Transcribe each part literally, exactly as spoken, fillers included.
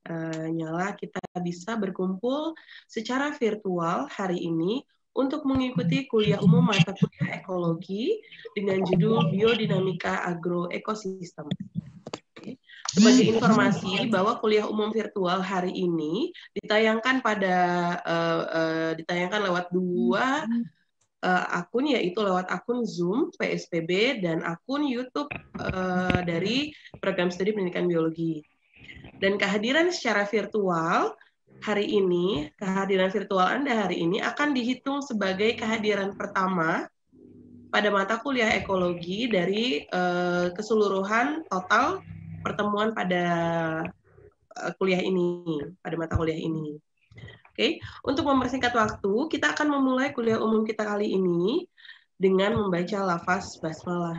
uh, nyala, kita bisa berkumpul secara virtual hari ini untuk mengikuti kuliah umum mata kuliah ekologi dengan judul Biodinamika Agroekosistem. Sebagai informasi bahwa kuliah umum virtual hari ini ditayangkan pada uh, uh, ditayangkan lewat dua uh, akun, yaitu lewat akun Zoom P S P B dan akun YouTube uh, dari Program Studi Pendidikan Biologi. Dan kehadiran secara virtual hari ini, kehadiran virtual Anda hari ini akan dihitung sebagai kehadiran pertama pada mata kuliah ekologi dari uh, keseluruhan total pertemuan pada uh, kuliah ini, pada mata kuliah ini. Oke, okay. Untuk mempersingkat waktu, kita akan memulai kuliah umum kita kali ini dengan membaca lafaz basmalah.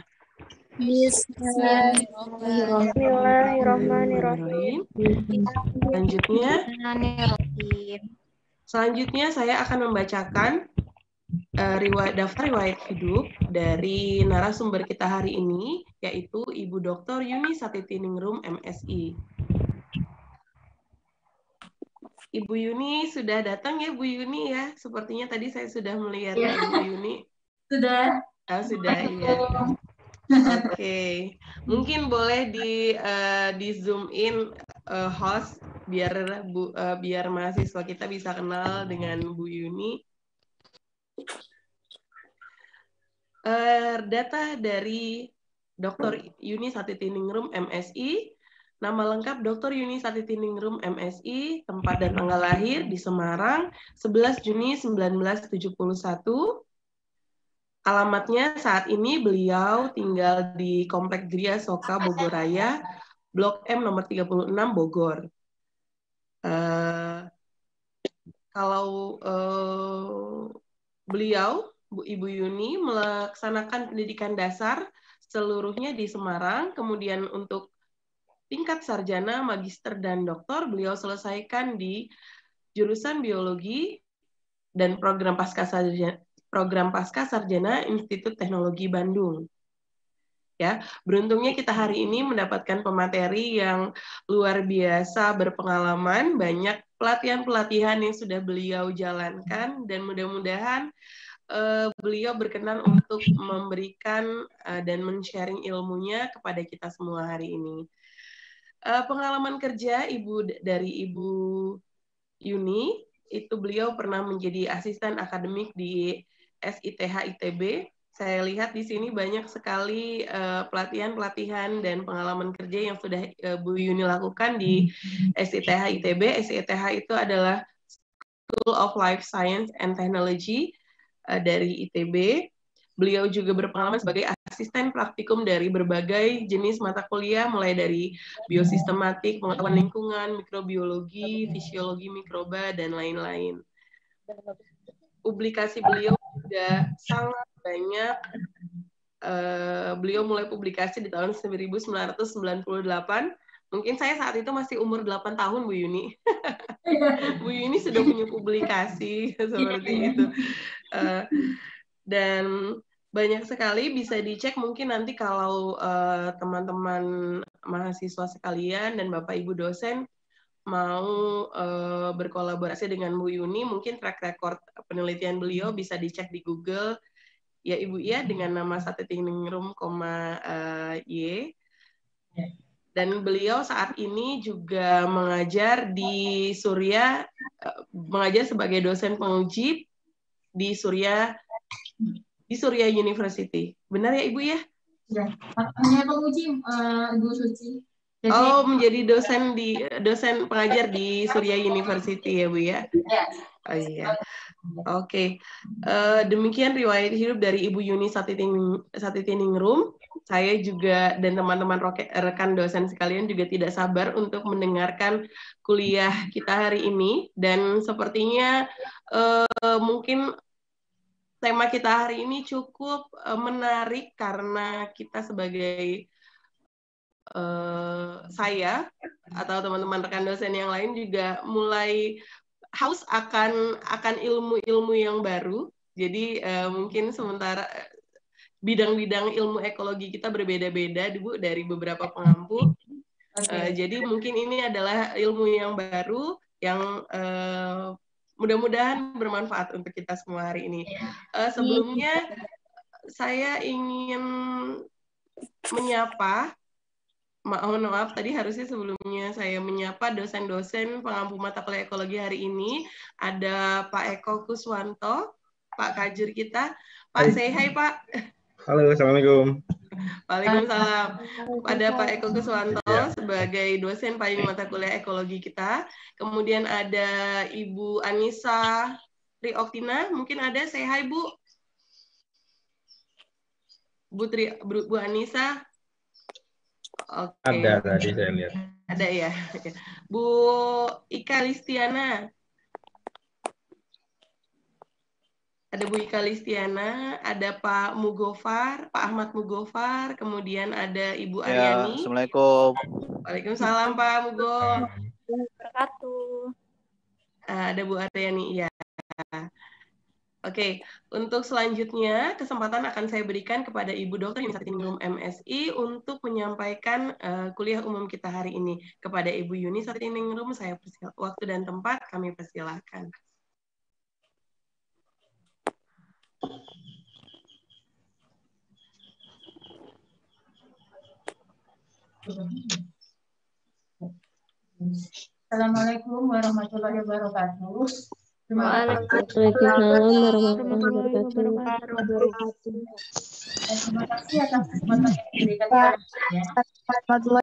Bismillahirrahmanirrahim. Selanjutnya, selanjutnya saya akan membacakan uh, riwayat, daftar riwayat hidup dari narasumber kita hari ini, yaitu Ibu Doktor Yuni Satitiningrum, M Si. Ibu Yuni sudah datang ya, Bu Yuni ya. Sepertinya tadi saya sudah melihat ya. Ibu Yuni. Sudah. Oh, sudah, iya. Oke, okay. Mungkin boleh di uh, di zoom in uh, host biar bu uh, biar mahasiswa kita bisa kenal dengan Bu Yuni. Uh, data dari Doktor Yuni Satitiningrum, M Si. Nama lengkap Doktor Yuni Satitiningrum, M Si, tempat dan tanggal lahir di Semarang, sebelas Juni seribu sembilan ratus tujuh puluh satu. Alamatnya saat ini beliau tinggal di Komplek Gria Soka, Bogor Raya, Blok M nomor tiga puluh enam, Bogor. Uh, kalau uh, beliau, Bu Ibu Yuni, melaksanakan pendidikan dasar seluruhnya di Semarang, kemudian untuk tingkat sarjana, magister, dan doktor, beliau selesaikan di jurusan biologi dan program pasca sarjana, program pasca sarjana Institut Teknologi Bandung. Ya, beruntungnya kita hari ini mendapatkan pemateri yang luar biasa berpengalaman, banyak pelatihan-pelatihan yang sudah beliau jalankan, dan mudah-mudahan uh, beliau berkenan untuk memberikan uh, dan men-sharing ilmunya kepada kita semua hari ini. Uh, pengalaman kerja ibu dari Ibu Yuni, itu beliau pernah menjadi asisten akademik di S I T H I T B. Saya lihat di sini banyak sekali pelatihan-pelatihan uh, dan pengalaman kerja yang sudah uh, Bu Yuni lakukan di S I T H I T B. S I T H itu adalah School of Life Science and Technology uh, dari I T B. Beliau juga berpengalaman sebagai asisten praktikum dari berbagai jenis mata kuliah, mulai dari biosistematik, pengetahuan lingkungan, mikrobiologi, fisiologi mikroba, dan lain-lain. Publikasi beliau juga sangat banyak. Uh, beliau mulai publikasi di tahun seribu sembilan ratus sembilan puluh delapan. Mungkin saya saat itu masih umur delapan tahun, Bu Yuni. Bu Yuni sudah punya publikasi seperti itu. Uh, dan banyak sekali bisa dicek, mungkin nanti kalau uh, teman-teman mahasiswa sekalian dan Bapak Ibu dosen mau uh, berkolaborasi dengan Bu Yuni, mungkin track record penelitian beliau bisa dicek di Google ya Ibu ya, dengan nama Satitiningrum, uh, Y. Dan beliau saat ini juga mengajar di Surya, uh, mengajar sebagai dosen penguji di Surya di Surya University. Benar ya Ibu ya? Ya, hanya penguji uh, Ibu Suci. Jadi, oh, menjadi dosen di dosen pengajar di Surya University ya Bu ya? Ya. Oh iya. Oke. Okay. Uh, demikian riwayat hidup dari Ibu Yuni Satiting, Satitiningrum. Saya juga dan teman-teman rekan dosen sekalian juga tidak sabar untuk mendengarkan kuliah kita hari ini, dan sepertinya uh, mungkin tema kita hari ini cukup uh, menarik karena kita sebagai uh, saya atau teman-teman rekan dosen yang lain juga mulai haus akan akan ilmu-ilmu yang baru. Jadi uh, mungkin sementara bidang-bidang ilmu ekologi kita berbeda-beda, Bu, dari beberapa pengampu. Okay. Uh, jadi mungkin ini adalah ilmu yang baru yang uh, mudah-mudahan bermanfaat untuk kita semua hari ini. Uh, sebelumnya saya ingin menyapa, mohon maaf tadi harusnya sebelumnya saya menyapa dosen-dosen pengampu mata kuliah ekologi hari ini. Ada Pak Eko Kuswanto, Pak Kajur kita. Pak, say hi Pak. Halo, Assalamualaikum. Waalaikumsalam. Pada Pak Eko Kuswanto ya, sebagai dosen payung mata kuliah ekologi kita. Kemudian ada Ibu Anissa Trioktina, mungkin ada, say hi Bu. Bu, Tri, Bu, Bu Anissa. Oke. Okay. Ada tadi saya lihat. Ada ya. Bu Ika Listiana. Ada Bu Ika Listiana, ada Pak Mugofar, Pak Ahmad Mugofar, kemudian ada Ibu Aryani. Ya, Assalamualaikum. Waalaikumsalam Pak Mugo. Wabarakatuh. Ada Bu Aryani, ya. Oke, untuk selanjutnya kesempatan akan saya berikan kepada Ibu Doktor Yuni Satiningrum M Si untuk menyampaikan uh, kuliah umum kita hari ini. Kepada Ibu Yuni Satiningrum, saya persilahkan. Waktu dan tempat kami persilahkan. Assalamualaikum warahmatullahi wabarakatuh. Waalaikumsalam warahmatullahi wabarakatuh. Terima kasih atas kesempatan yang diberikan kepada saya.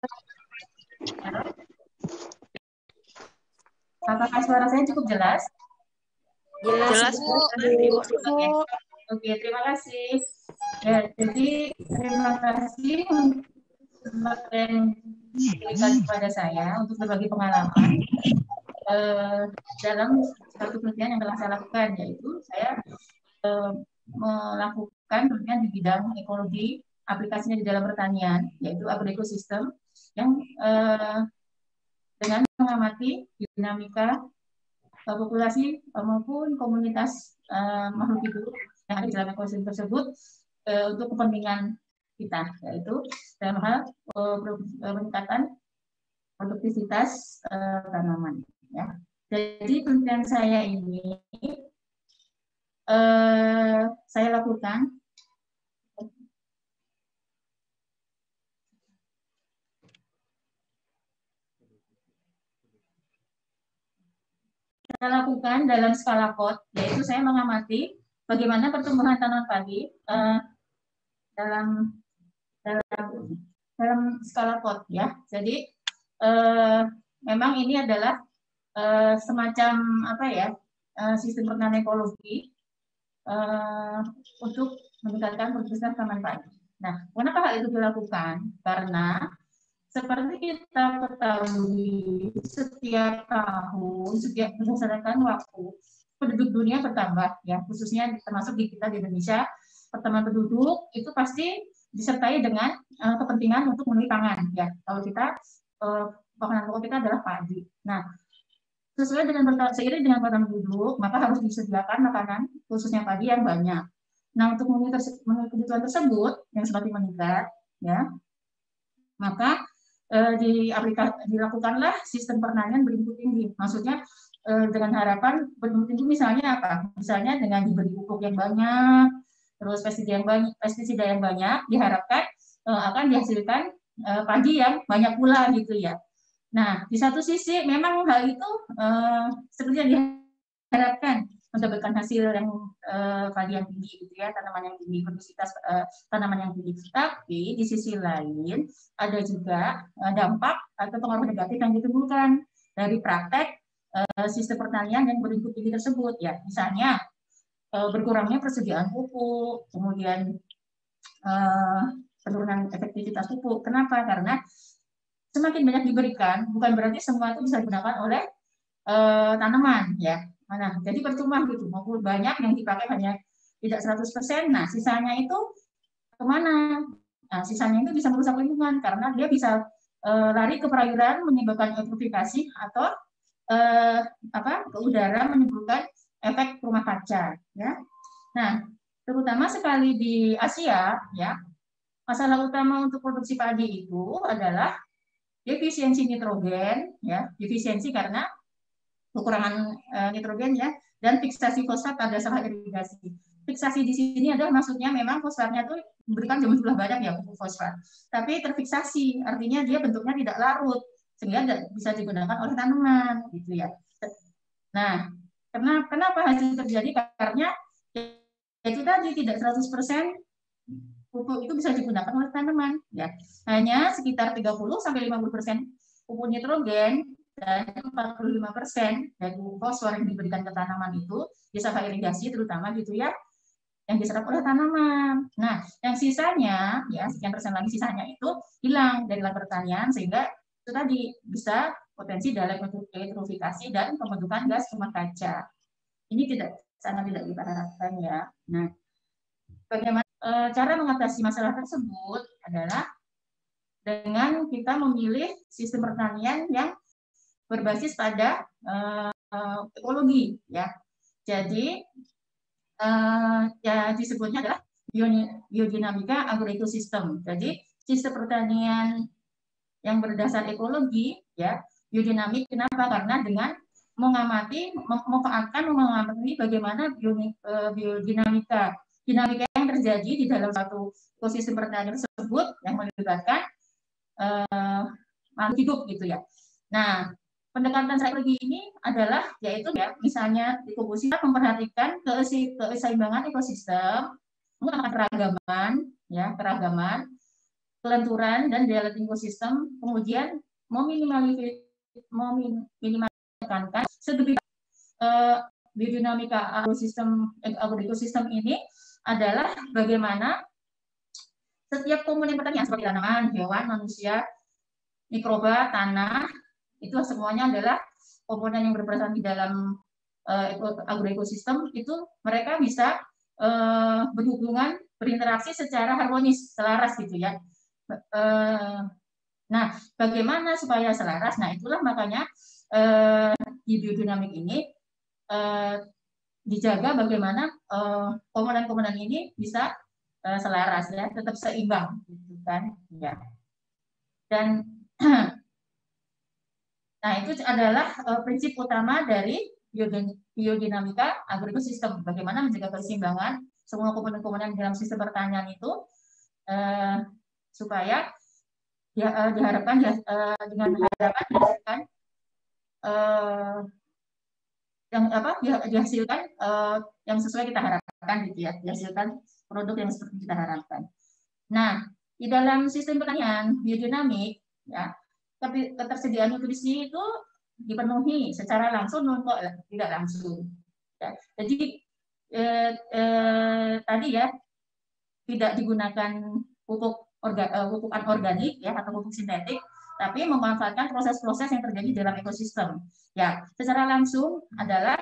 Apakah suara saya cukup jelas? Jelas, Bu. Oke, Oke, terima kasih. Ya, jadi terima kasih untuk kesempatan yang diberikan kepada saya untuk berbagi pengalaman eh, dalam satu penelitian yang telah saya lakukan, yaitu saya eh, melakukan penelitian di bidang ekologi, aplikasinya di dalam pertanian, yaitu agroekosistem, yang eh, dengan mengamati dinamika eh, populasi eh, maupun komunitas eh, makhluk hidup yang ada di dalam ekosistem tersebut eh, untuk kepentingan kita, yaitu dalam hal uh, peningkatan produktivitas uh, tanaman. Ya. Jadi penelitian saya ini uh, saya lakukan saya lakukan dalam skala pot, yaitu saya mengamati bagaimana pertumbuhan tanaman padi uh, dalam dalam dalam skala pot, ya. Jadi eh, memang ini adalah eh, semacam apa ya eh, sistem pertanian ekologi eh, untuk meningkatkan produktivitas tanaman padi. Nah, kenapa hal itu dilakukan? Karena seperti kita ketahui, setiap tahun, setiap berdasarkan waktu, penduduk dunia bertambah, ya, khususnya termasuk di kita di Indonesia, pertambahan penduduk itu pasti disertai dengan uh, kepentingan untuk memenuhi pangan, ya. Kalau kita uh, makanan pokok kita adalah padi. Nah, sesuai dengan seiring dengan pertambahan penduduk, maka harus disediakan makanan khususnya padi yang banyak. Nah, untuk memenuhi kebutuhan tersebut yang semakin meningkat, ya, maka uh, di aplikasi dilakukanlah sistem pertanian berinput tinggi. Maksudnya uh, dengan harapan berinput tinggi misalnya apa? Misalnya dengan diberi pupuk yang banyak, terus pestisida yang banyak, pestisida yang banyak diharapkan uh, akan dihasilkan uh, padi yang banyak pula, gitu ya. Nah, di satu sisi memang hal itu uh, seperti yang diharapkan mendapatkan hasil yang uh, padi yang tinggi, gitu ya, tanaman yang tinggi, produktivitas uh, tanaman yang tinggi. Tapi di sisi lain ada juga uh, dampak atau pengaruh negatif yang ditimbulkan dari praktek uh, sistem pertanian yang berinput tinggi tersebut, ya. Misalnya berkurangnya persediaan pupuk, kemudian uh, penurunan efektivitas pupuk. Kenapa? Karena semakin banyak diberikan, bukan berarti semua itu bisa digunakan oleh uh, tanaman, ya. Nah, jadi percuma gitu, maupun banyak yang dipakai hanya tidak seratus persen, nah sisanya itu kemana? Nah, sisanya itu bisa merusak lingkungan, karena dia bisa uh, lari ke perairan, menyebabkan eutrofikasi, atau uh, apa, ke udara, menimbulkan efek rumah kaca, ya. Nah, terutama sekali di Asia, ya, masalah utama untuk produksi padi itu adalah defisiensi nitrogen, ya, defisiensi karena kekurangan uh, nitrogen ya, dan fiksasi fosfat pada salah irigasi. Fiksasi di sini adalah maksudnya memang fosfatnya itu memberikan jumlah banyak ya pupuk fosfat, tapi terfiksasi artinya dia bentuknya tidak larut sehingga bisa digunakan oleh tanaman gitu ya. Nah, kenapa kenapa hasil terjadi? Karena itu tadi tidak seratus persen pupuk itu bisa digunakan oleh tanaman ya. Hanya sekitar tiga puluh sampai lima puluh persen pupuk nitrogen dan empat puluh lima persen dari fosfor yang diberikan ke tanaman itu di salah irigasi terutama gitu ya, yang diserap oleh tanaman. Nah, yang sisanya ya sekian persen lagi sisanya itu hilang dari lahan pertanian sehingga itu tadi bisa potensi dalam eutrofikasi dan pembentukan gas rumah kaca. Ini tidak sangat tidak kita harapkan ya. Nah, bagaimana e, cara mengatasi masalah tersebut adalah dengan kita memilih sistem pertanian yang berbasis pada e, ekologi ya. Jadi Uh, ya disebutnya adalah biodinamika agroekosistem. Jadi sistem pertanian yang berdasar ekologi ya biodinamik. Kenapa? Karena dengan mengamati, memanfaatkan, mengamati bagaimana biodinamika, dinamika yang terjadi di dalam satu ekosistem pertanian tersebut yang melibatkan uh, makhluk hidup gitu ya. Nah, pendekatan strategi ini adalah yaitu ya misalnya di komposisi memperhatikan keseimbangan ekosistem, menggunakan keragaman ya keragaman, kelenturan dan daya tahan ekosistem, kemudian meminimalkan sedikit uh, biodinamika agrosistem agroekosistem ini adalah bagaimana setiap komponen pertanian seperti tanaman, hewan, manusia, mikroba, tanah itu semuanya adalah komponen yang berperan di dalam uh, agroekosistem itu mereka bisa uh, berhubungan berinteraksi secara harmonis selaras gitu ya. Uh, nah bagaimana supaya selaras? Nah itulah makanya uh, di biodinamik ini uh, dijaga bagaimana komponen-komponen uh, ini bisa uh, selaras ya tetap seimbang gitu kan ya. Dan nah, itu adalah uh, prinsip utama dari biodinamika agroekosistem. Bagaimana menjaga keseimbangan semua komponen-komponen dalam sistem pertanian itu uh, supaya ya, uh, diharapkan ya, uh, dengan harapan dihasilkan uh, yang apa dihasilkan uh, yang sesuai kita harapkan gitu ya, dihasilkan produk yang seperti kita harapkan. Nah, di dalam sistem pertanian biodinamik ya tapi ketersediaan nutrisi itu dipenuhi secara langsung maupun tidak langsung. Ya. Jadi eh, eh, tadi ya tidak digunakan pupuk orga, uh, pupuk anorganik ya atau pupuk sintetik, tapi memanfaatkan proses-proses yang terjadi dalam ekosistem. Ya, secara langsung adalah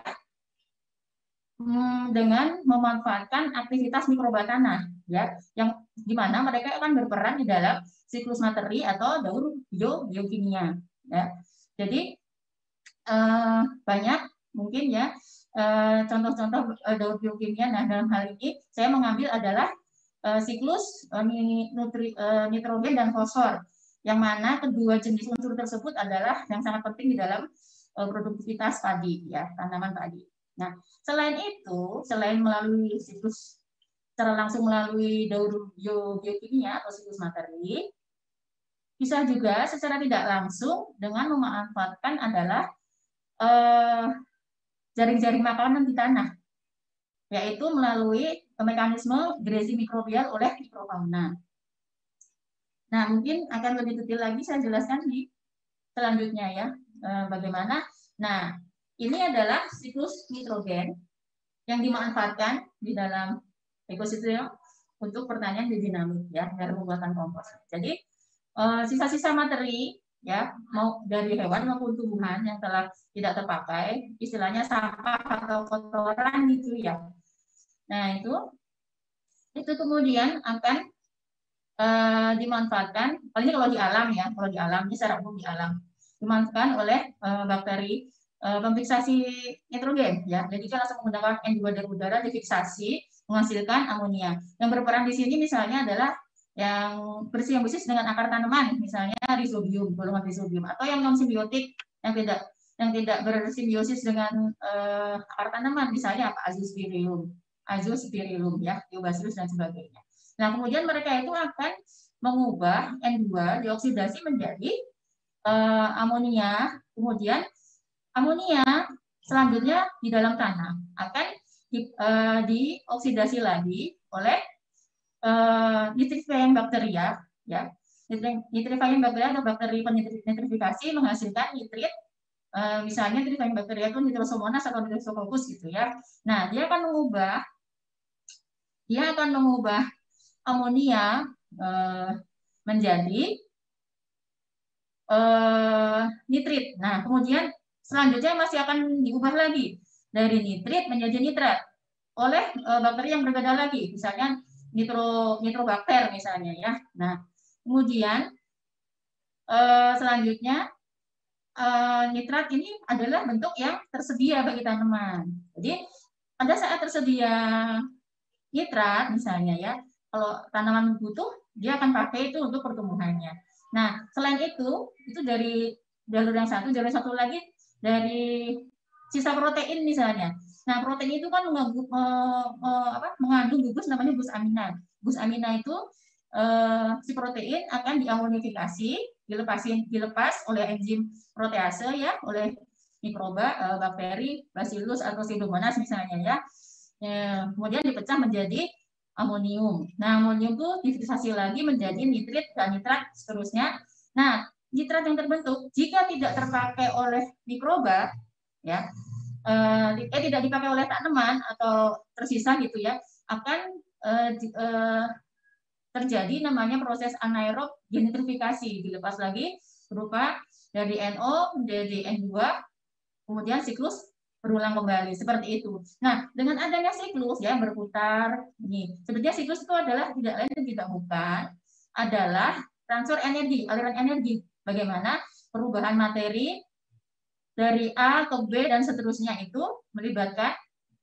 hmm, dengan memanfaatkan aktivitas mikroba tanah ya, yang di mana mereka akan berperan di dalam siklus materi atau daur bio biokimia ya. Jadi eh, banyak mungkin ya contoh-contoh eh, daur biokimia. Nah dalam hal ini saya mengambil adalah eh, siklus eh, nutri, eh, nitrogen dan fosfor, yang mana kedua jenis unsur tersebut adalah yang sangat penting di dalam eh, produktivitas padi ya, tanaman padi. Nah selain itu, selain melalui siklus secara langsung melalui daur bio biokimia atau siklus materi, bisa juga secara tidak langsung dengan memanfaatkan adalah jaring-jaring eh, makanan di tanah, yaitu melalui mekanisme grazing mikrobial oleh mikrofauna. Nah, mungkin akan lebih detail lagi saya jelaskan di selanjutnya ya, eh, bagaimana. Nah, ini adalah siklus nitrogen yang dimanfaatkan di dalam ekosistem untuk pertanian biodinamik ya, dalam pembuatan kompos. Jadi sisa-sisa materi ya mau dari hewan maupun tumbuhan yang telah tidak terpakai, istilahnya sampah atau kotoran gitu ya. Nah itu itu kemudian akan uh, dimanfaatkan, paling kalau di alam ya, kalau di alam ini secara umum di alam dimanfaatkan oleh uh, bakteri uh, pemfiksasi nitrogen ya. Jadi kita langsung menggunakan N dua dari udara difiksasi menghasilkan amonia. Yang berperan di sini misalnya adalah yang bersih yang bersih dengan akar tanaman, misalnya rhizobium, golongan rhizobium, atau yang non simbiotik yang tidak yang tidak bersimbiosis dengan uh, akar tanaman, misalnya apa, azospirillum, azospirillum ya, Eubacillus dan sebagainya. Nah, kemudian mereka itu akan mengubah N dua dioksidasi menjadi uh, amonia, kemudian amonia selanjutnya di dalam tanah akan di, uh, dioksidasi lagi oleh uh, nitrifying bacteria ya. Nitrifying bacteria atau bakteri penitrifikasi menghasilkan nitrit. Uh, misalnya nitrifying bacteria itu Nitrosomonas atau Nitrosococcus gitu ya. Nah, dia akan mengubah dia akan mengubah amonia uh, menjadi uh, nitrit. Nah, kemudian selanjutnya masih akan diubah lagi dari nitrit menjadi nitrat oleh uh, bakteri yang berbeda lagi, misalnya nitro nitrobakter misalnya ya. Nah, kemudian uh, selanjutnya Uh, nitrat ini adalah bentuk yang tersedia bagi tanaman. Jadi pada saat tersedia nitrat misalnya ya, kalau tanaman butuh dia akan pakai itu untuk pertumbuhannya. Nah, selain itu itu dari jalur yang satu, jalur satu lagi dari sisa protein misalnya. Nah, protein itu kan mengandung, uh, uh, apa, mengandung gugus namanya gus amina. Gus amina itu uh, si protein akan diamonifikasi, dilepasin dilepas oleh enzim protease ya, oleh mikroba, uh, bakteri, bacillus atau pseudomonas misalnya ya. Ya, kemudian dipecah menjadi amonium. Nah, amonium itu difiltrasi lagi menjadi nitrit dan nitrat seterusnya. Nah, nitrat yang terbentuk jika tidak terpakai oleh mikroba ya, eh, eh tidak dipakai oleh tanaman atau tersisa gitu ya, akan eh, eh, terjadi namanya proses anaerob denitrifikasi, dilepas lagi berupa dari N O menjadi N dua, kemudian siklus berulang kembali seperti itu. Nah, dengan adanya siklus ya berputar ini, sebenarnya siklus itu adalah tidak lain dan tidak bukan adalah transfer energi, aliran energi. Bagaimana perubahan materi dari A ke B dan seterusnya itu melibatkan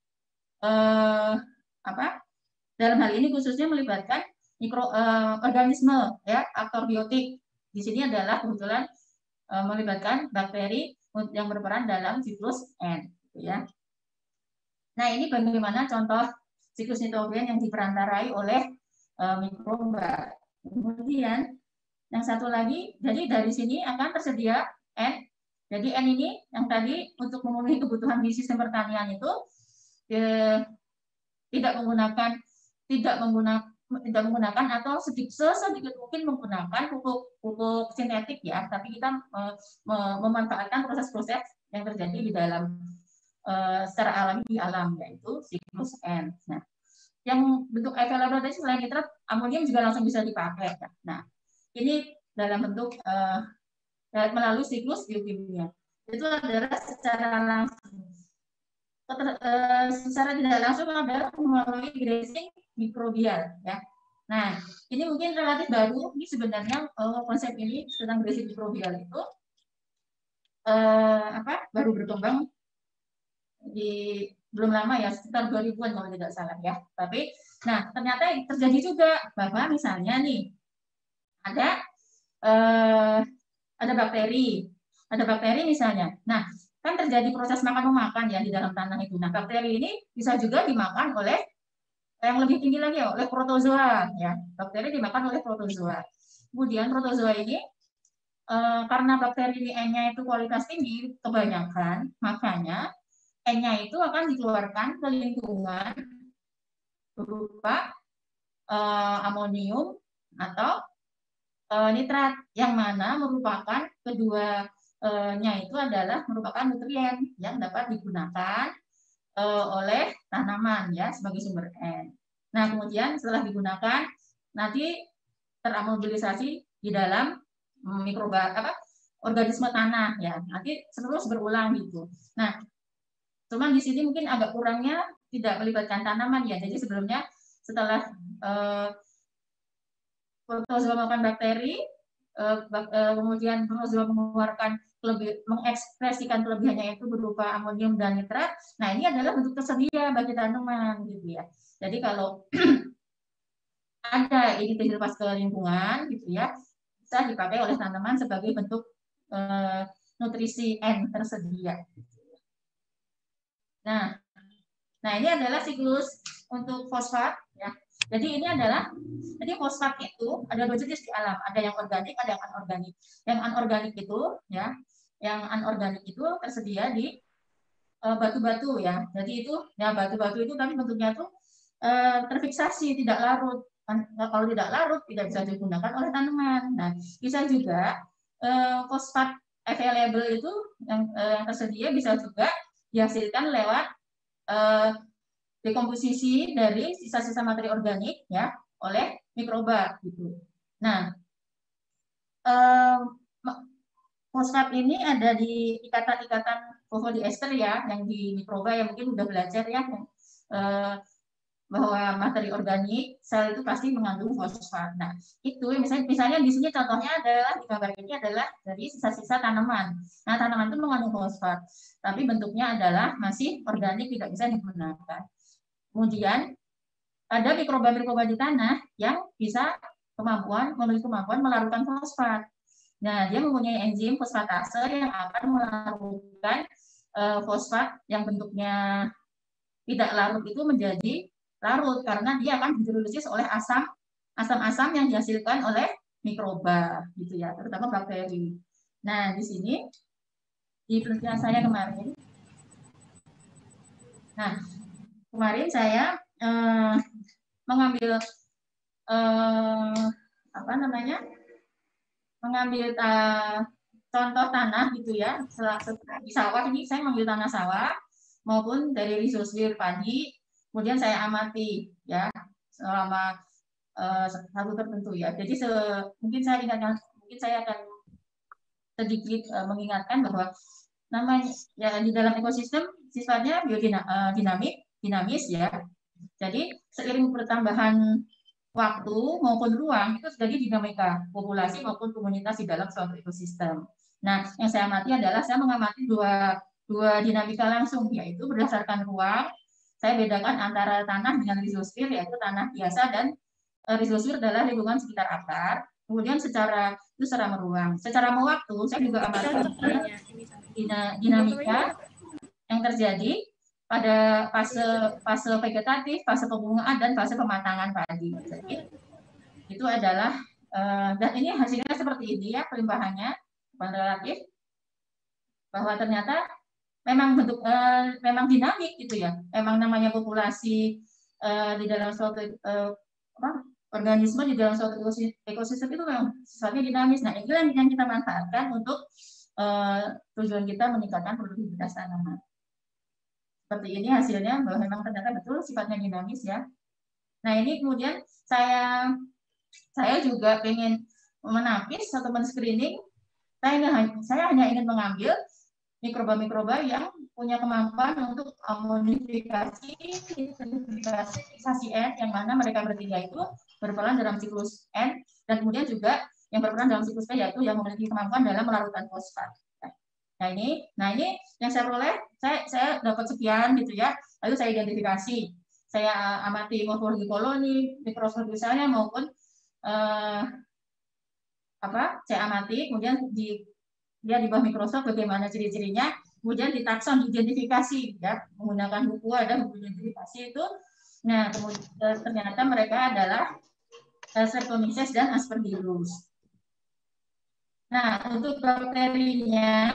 eh, apa? Dalam hal ini khususnya melibatkan mikro eh, organisme ya, aktor biotik. Di sini adalah kebetulan eh, melibatkan bakteri yang berperan dalam siklus N, gitu ya. Nah, ini bagaimana contoh siklus nitrogen yang diperantarai oleh eh, mikroba. Kemudian yang satu lagi, jadi dari sini akan tersedia N. Jadi N ini yang tadi untuk memenuhi kebutuhan di sistem pertanian itu eh, tidak menggunakan tidak menggunakan tidak menggunakan atau sedikit sedikit mungkin menggunakan pupuk pupuk sintetik ya, tapi kita uh, memanfaatkan proses-proses yang terjadi di dalam uh, secara alami di alam, yaitu siklus N. Nah, yang bentuk available tadi selain nitrat, amonium juga langsung bisa dipakai. Nah, ini dalam bentuk uh, melalui siklus biokimia. Itu adalah secara langsung. Secara tidak langsung adalah melalui grazing mikrobial ya. Nah, ini mungkin relatif baru. Ini sebenarnya uh, konsep ini tentang grazing mikrobial itu uh, apa baru berkembang di belum lama ya, sekitar dua ribuan kalau tidak salah ya. Tapi nah ternyata terjadi juga bahwa misalnya nih ada uh, ada bakteri, ada bakteri misalnya. Nah, kan terjadi proses makan memakan ya di dalam tanah itu. Nah, bakteri ini bisa juga dimakan oleh yang lebih tinggi lagi ya, oleh protozoa ya. Bakteri dimakan oleh protozoa. Kemudian protozoa ini eh, karena bakteri ini N-nya itu kualitas tinggi kebanyakan, makanya N-nya itu akan dikeluarkan ke lingkungan berupa eh, amonium atau eh, nitrat, yang mana merupakan kedua nya itu adalah merupakan nutrien yang dapat digunakan uh, oleh tanaman ya sebagai sumber N. Nah, kemudian setelah digunakan nanti teramobilisasi di dalam mikroba apa organisme tanah ya. Nanti terus berulang gitu. Nah, cuman di sini mungkin agak kurangnya tidak melibatkan tanaman ya. Jadi sebelumnya setelah uh, protozoa makan bakteri, uh, bak uh, kemudian protozoa mengeluarkan lebih mengekspresikan kelebihannya itu berupa amonium dan nitrat. Nah, ini adalah bentuk tersedia bagi tanaman gitu ya. Jadi kalau ada ini dilepas ke lingkungan gitu ya, bisa dipakai oleh tanaman sebagai bentuk uh, nutrisi N tersedia. Nah, nah ini adalah siklus untuk fosfat ya. Jadi ini adalah, jadi fosfat itu ada dua jenis di alam, ada yang organik, ada yang anorganik. Yang anorganik itu ya, yang anorganik itu tersedia di batu-batu uh, ya. Jadi itu ya batu-batu itu tapi bentuknya tuh uh, terfiksasi, tidak larut. Kalau tidak larut tidak bisa digunakan oleh tanaman. Nah, bisa juga uh, fosfat available itu yang, uh, yang tersedia bisa juga dihasilkan lewat uh, dekomposisi dari sisa-sisa materi organik ya oleh mikroba gitu. Nah, eh, fosfat ini ada di ikatan-ikatan fosfodiester ya, yang di mikroba yang mungkin udah belajar ya, eh, bahwa materi organik sel itu pasti mengandung fosfat. Nah, itu misalnya, misalnya di sini contohnya adalah di gambar ini adalah dari sisa-sisa tanaman. Nah, tanaman itu mengandung fosfat, tapi bentuknya adalah masih organik, tidak bisa digunakan. Kemudian ada mikroba-mikroba di tanah yang bisa kemampuan memiliki kemampuan melarutkan fosfat. Nah, dia mempunyai enzim fosfatase yang akan melarutkan uh, fosfat yang bentuknya tidak larut itu menjadi larut karena dia akan hidrolisis oleh asam asam-asam yang dihasilkan oleh mikroba gitu ya, terutama bakteri. Nah, di sini di penelitian saya kemarin. Nah, kemarin saya eh, mengambil eh, apa namanya mengambil uh, contoh tanah gitu ya, di sawah ini saya mengambil tanah sawah maupun dari risosfir padi, kemudian saya amati ya selama uh, satu tertentu ya. Jadi se mungkin saya ingatkan, mungkin saya akan sedikit uh, mengingatkan bahwa namanya ya di dalam ekosistem sifatnya biodinamik, dinamis ya. Jadi seiring pertambahan waktu maupun ruang itu terjadi dinamika populasi maupun komunitas di dalam suatu ekosistem. Nah, yang saya amati adalah saya mengamati dua dua dinamika langsung, yaitu berdasarkan ruang. Saya bedakan antara tanah dengan risosfir, yaitu tanah biasa dan uh, risosfir adalah lingkungan sekitar akar. Kemudian secara itu secara meruang, secara mewaktu saya juga amati dinamika yang terjadi pada fase fase vegetatif, fase pembungaan dan fase pematangan padi. Jadi itu adalah uh, dan ini hasilnya seperti ini ya, pelimpahannya relatif bahwa ternyata memang bentuk uh, memang dinamik gitu ya. Memang namanya populasi uh, di dalam suatu uh, apa, organisme di dalam suatu ekosistem itu memang sifatnya dinamis. Nah, inilah yang kita manfaatkan untuk uh, tujuan kita meningkatkan produktivitas tanaman. Seperti ini hasilnya bahwa memang ternyata betul sifatnya dinamis ya. Nah, ini kemudian saya saya juga ingin menapis atau men-screening. Saya, saya hanya ingin mengambil mikroba-mikroba yang punya kemampuan untuk amonifikasi, amonifikasi N, yang mana mereka bertiga itu berperan dalam siklus N, dan kemudian juga yang berperan dalam siklus P, yaitu yang memiliki kemampuan dalam melarutkan fosfat. Nah ini, nah ini yang saya peroleh, saya, saya dapat sekian gitu ya, lalu saya identifikasi, saya amati morfologi koloni, mikroskopnya maupun eh, apa, saya amati, kemudian di dia di bawah mikroskop bagaimana ciri-cirinya, kemudian ditakson, diidentifikasi ya, menggunakan buku ada buku identifikasi itu. Nah, kemudian ternyata mereka adalah Streptomyces dan Aspergillus. Nah, untuk bakterinya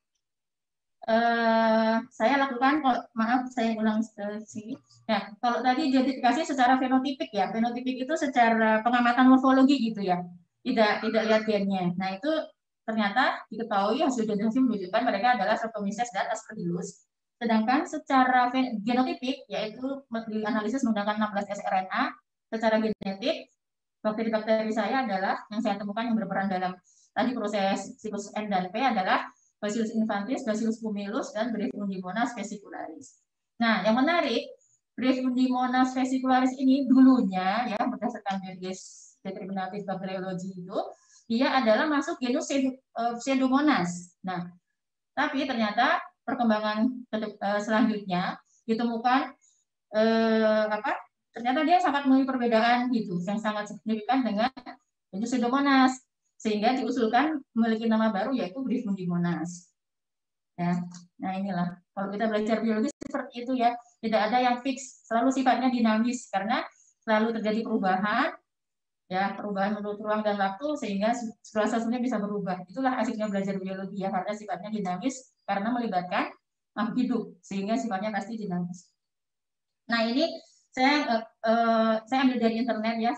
eh, saya lakukan, kalau, maaf saya ulang ke sini. Nah, kalau tadi identifikasi secara fenotipik ya, fenotipik itu secara pengamatan morfologi gitu ya, tidak tidak lihat gennya. Nah, itu ternyata diketahui hasil identifikasi menunjukkan mereka adalah Streptomyces dan Aspergillus. Sedangkan secara genotipik, yaitu dianalisis menggunakan enam belas S R N A, secara genetik, bakteri-bakteri saya adalah, yang saya temukan yang berperan dalam tadi proses siklus N dan P adalah Bacillus infantis, Bacillus pumilus, dan Brevundimonas vesicularis. Nah, yang menarik, Brevundimonas vesicularis ini dulunya, ya berdasarkan Berges Determinative Bacteriology itu, dia adalah masuk genus Pseudomonas. Nah, tapi ternyata perkembangan selanjutnya ditemukan eh, apa? Ternyata dia sangat memiliki perbedaan gitu, yang sangat signifikan dengan genus Pseudomonas. sehingga diusulkan memiliki nama baru yaitu Briefing di Monas. Ya, nah inilah kalau kita belajar biologi seperti itu ya, tidak ada yang fix, selalu sifatnya dinamis karena selalu terjadi perubahan, ya perubahan menurut ruang dan waktu sehingga segala sesuatunya bisa berubah. Itulah asiknya belajar biologi ya, karena sifatnya dinamis karena melibatkan makhluk hidup sehingga sifatnya pasti dinamis. Nah ini saya uh, saya ambil dari internet ya,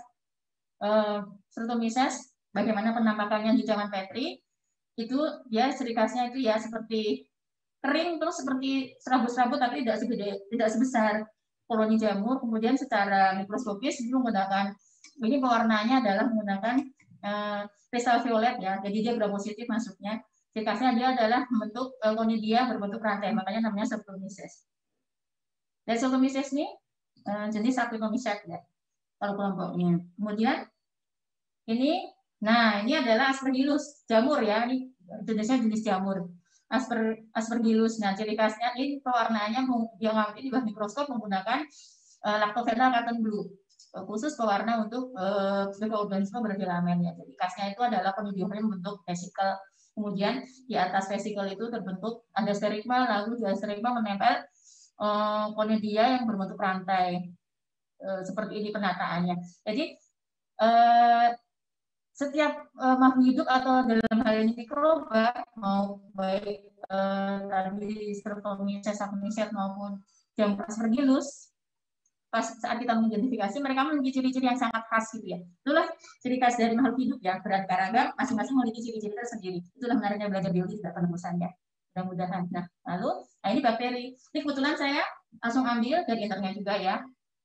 uh, Streptomyces bagaimana penampakannya di zaman Petri itu ya ciri khasnya itu ya seperti kering terus seperti serabut-serabut tapi tidak segede tidak sebesar koloni jamur. Kemudian secara mikroskopis itu menggunakan ini pewarnanya adalah menggunakan uh, kristal violet ya, jadi dia gram positif masuknya. Ciri khasnya dia adalah membentuk uh, konidia berbentuk rantai, makanya namanya Streptomyces. Dan Streptomyces ini uh, jenis Actinomyces ya kalau kelompoknya. Kemudian ini, nah ini adalah Aspergillus jamur ya, ini jenisnya jenis jamur. Asper, Aspergillus. Nah, ciri khasnya ini pewarnaannya yang ngambil di bawah mikroskop menggunakan uh, lactophenol cotton blue, uh, khusus pewarna untuk uh, mikroorganisme berfilamen ya. Jadi khasnya itu adalah konidiohnya membentuk vesikel. Kemudian di atas vesikel itu terbentuk ada sterigma, lalu di sterigma menempel uh, konidia yang berbentuk rantai. Uh, seperti ini penataannya. Jadi uh, setiap uh, makhluk hidup atau dalam hal ini mikroba mau baik uh, tadi Streptomyces, Actinomyces maupun jamur Aspergillus, pas saat kita mengidentifikasi mereka memiliki ciri-ciri yang sangat khas gitu ya. Itulah ciri khas dari makhluk hidup ya, beraneka ragam, masing-masing memiliki ciri-ciri tersendiri. Itulah menariknya belajar biologi tidak penebusan ya. Mudah-mudahan. Nah, lalu nah ini bakteri. Ini kebetulan saya langsung ambil dari internet juga ya.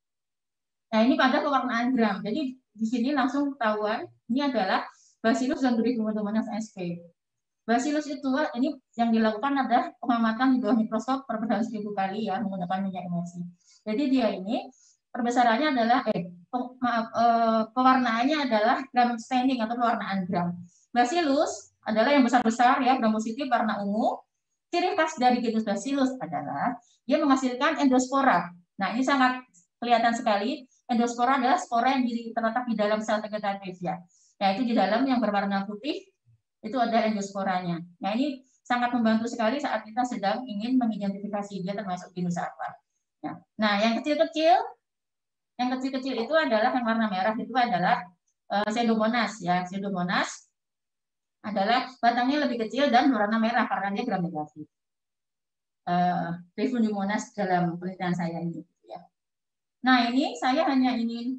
Nah, ini pada pewarnaan gram. Jadi di sini langsung ketahuan ini adalah Bacillus dan Trichomonas sp. Bacillus itu ini yang dilakukan adalah pengamatan di bawah mikroskop perbedaan seribu kali ya menggunakan minyak emulsi. Jadi dia ini perbesarannya adalah eh maaf eh, pewarnaannya adalah gram staining atau pewarnaan gram. Bacillus adalah yang besar-besar ya, gram positif warna ungu. Ciri khas dari genus Bacillus adalah dia menghasilkan endospora. Nah, ini sangat kelihatan sekali. Endospora adalah spora yang terletak di dalam sel vegetatif ya. Yaitu di dalam yang berwarna putih itu ada endosporanya. Nah, ini sangat membantu sekali saat kita sedang ingin mengidentifikasi dia termasuk genus apa. Nah, nah yang kecil-kecil, yang kecil-kecil itu adalah yang warna merah itu adalah uh, Pseudomonas ya. Pseudomonas adalah batangnya lebih kecil dan berwarna merah karena dia gram negatif. Uh, Pseudomonas dalam penelitian saya ini. Nah, ini saya hanya ingin,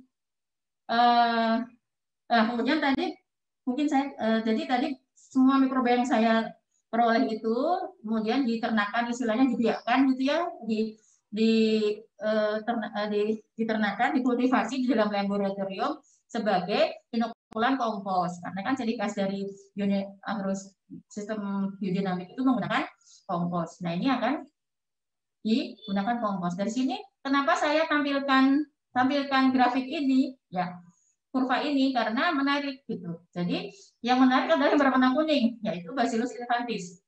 uh, uh, kemudian tadi, mungkin saya, uh, jadi tadi semua mikroba yang saya peroleh itu, kemudian diternakan, istilahnya dibiarkan gitu ya, di, di, uh, terna, uh, di, diternakan, dikultivasi di dalam laboratorium sebagai inokulan kompos. Karena kan ciri khas dari agrus sistem biodinamik itu menggunakan kompos. Nah, ini akan digunakan kompos. Dari sini, kenapa saya tampilkan tampilkan grafik ini, ya kurva ini karena menarik gitu. Jadi yang menarik adalah yang berwarna kuning, yaitu Bacillus infantis.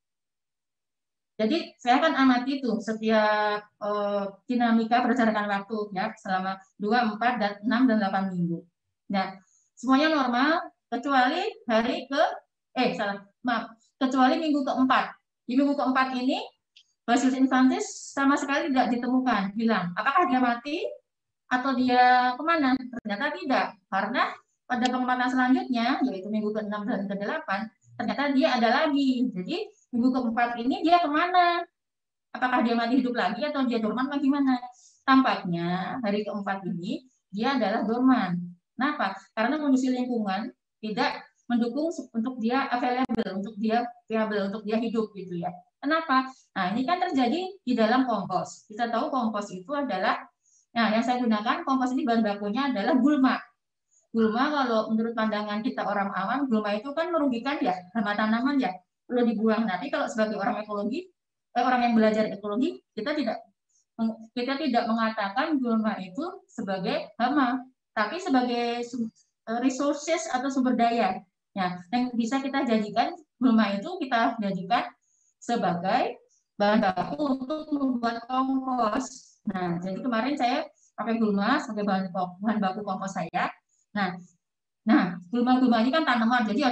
Jadi saya akan amati itu setiap uh, dinamika berdasarkan waktu ya selama dua, empat, dan enam dan delapan minggu. Nah, semuanya normal kecuali hari ke eh salah maaf kecuali minggu keempat. Di minggu keempat ini Bacillus infantis sama sekali tidak ditemukan. Bilang, apakah dia mati atau dia kemana? Ternyata tidak. Karena pada pengamatan selanjutnya, yaitu minggu ke enam dan ke delapan, ternyata dia ada lagi. Jadi, minggu keempat ini dia kemana? Apakah dia mati hidup lagi atau dia dorman bagaimana? Tampaknya hari keempat ini dia adalah dorman. Kenapa? Karena kondisi lingkungan tidak mendukung untuk dia available, untuk dia viable, untuk dia hidup gitu ya. Kenapa? Nah, ini kan terjadi di dalam kompos. Kita tahu kompos itu adalah, nah yang saya gunakan kompos ini bahan bakunya adalah gulma. Gulma kalau menurut pandangan kita orang awam, gulma itu kan merugikan ya, hama tanaman ya, perlu dibuang. Tapi kalau sebagai orang ekologi, eh, orang yang belajar ekologi, kita tidak kita tidak mengatakan gulma itu sebagai hama, tapi sebagai resources atau sumber daya. Nah, yang bisa kita jadikan gulma itu kita jadikan sebagai bahan baku untuk membuat kompos. Nah, jadi kemarin saya pakai gulma sebagai bahan bahan baku kompos saya. Nah, nah gulma-gulma ini kan tanaman, jadi ada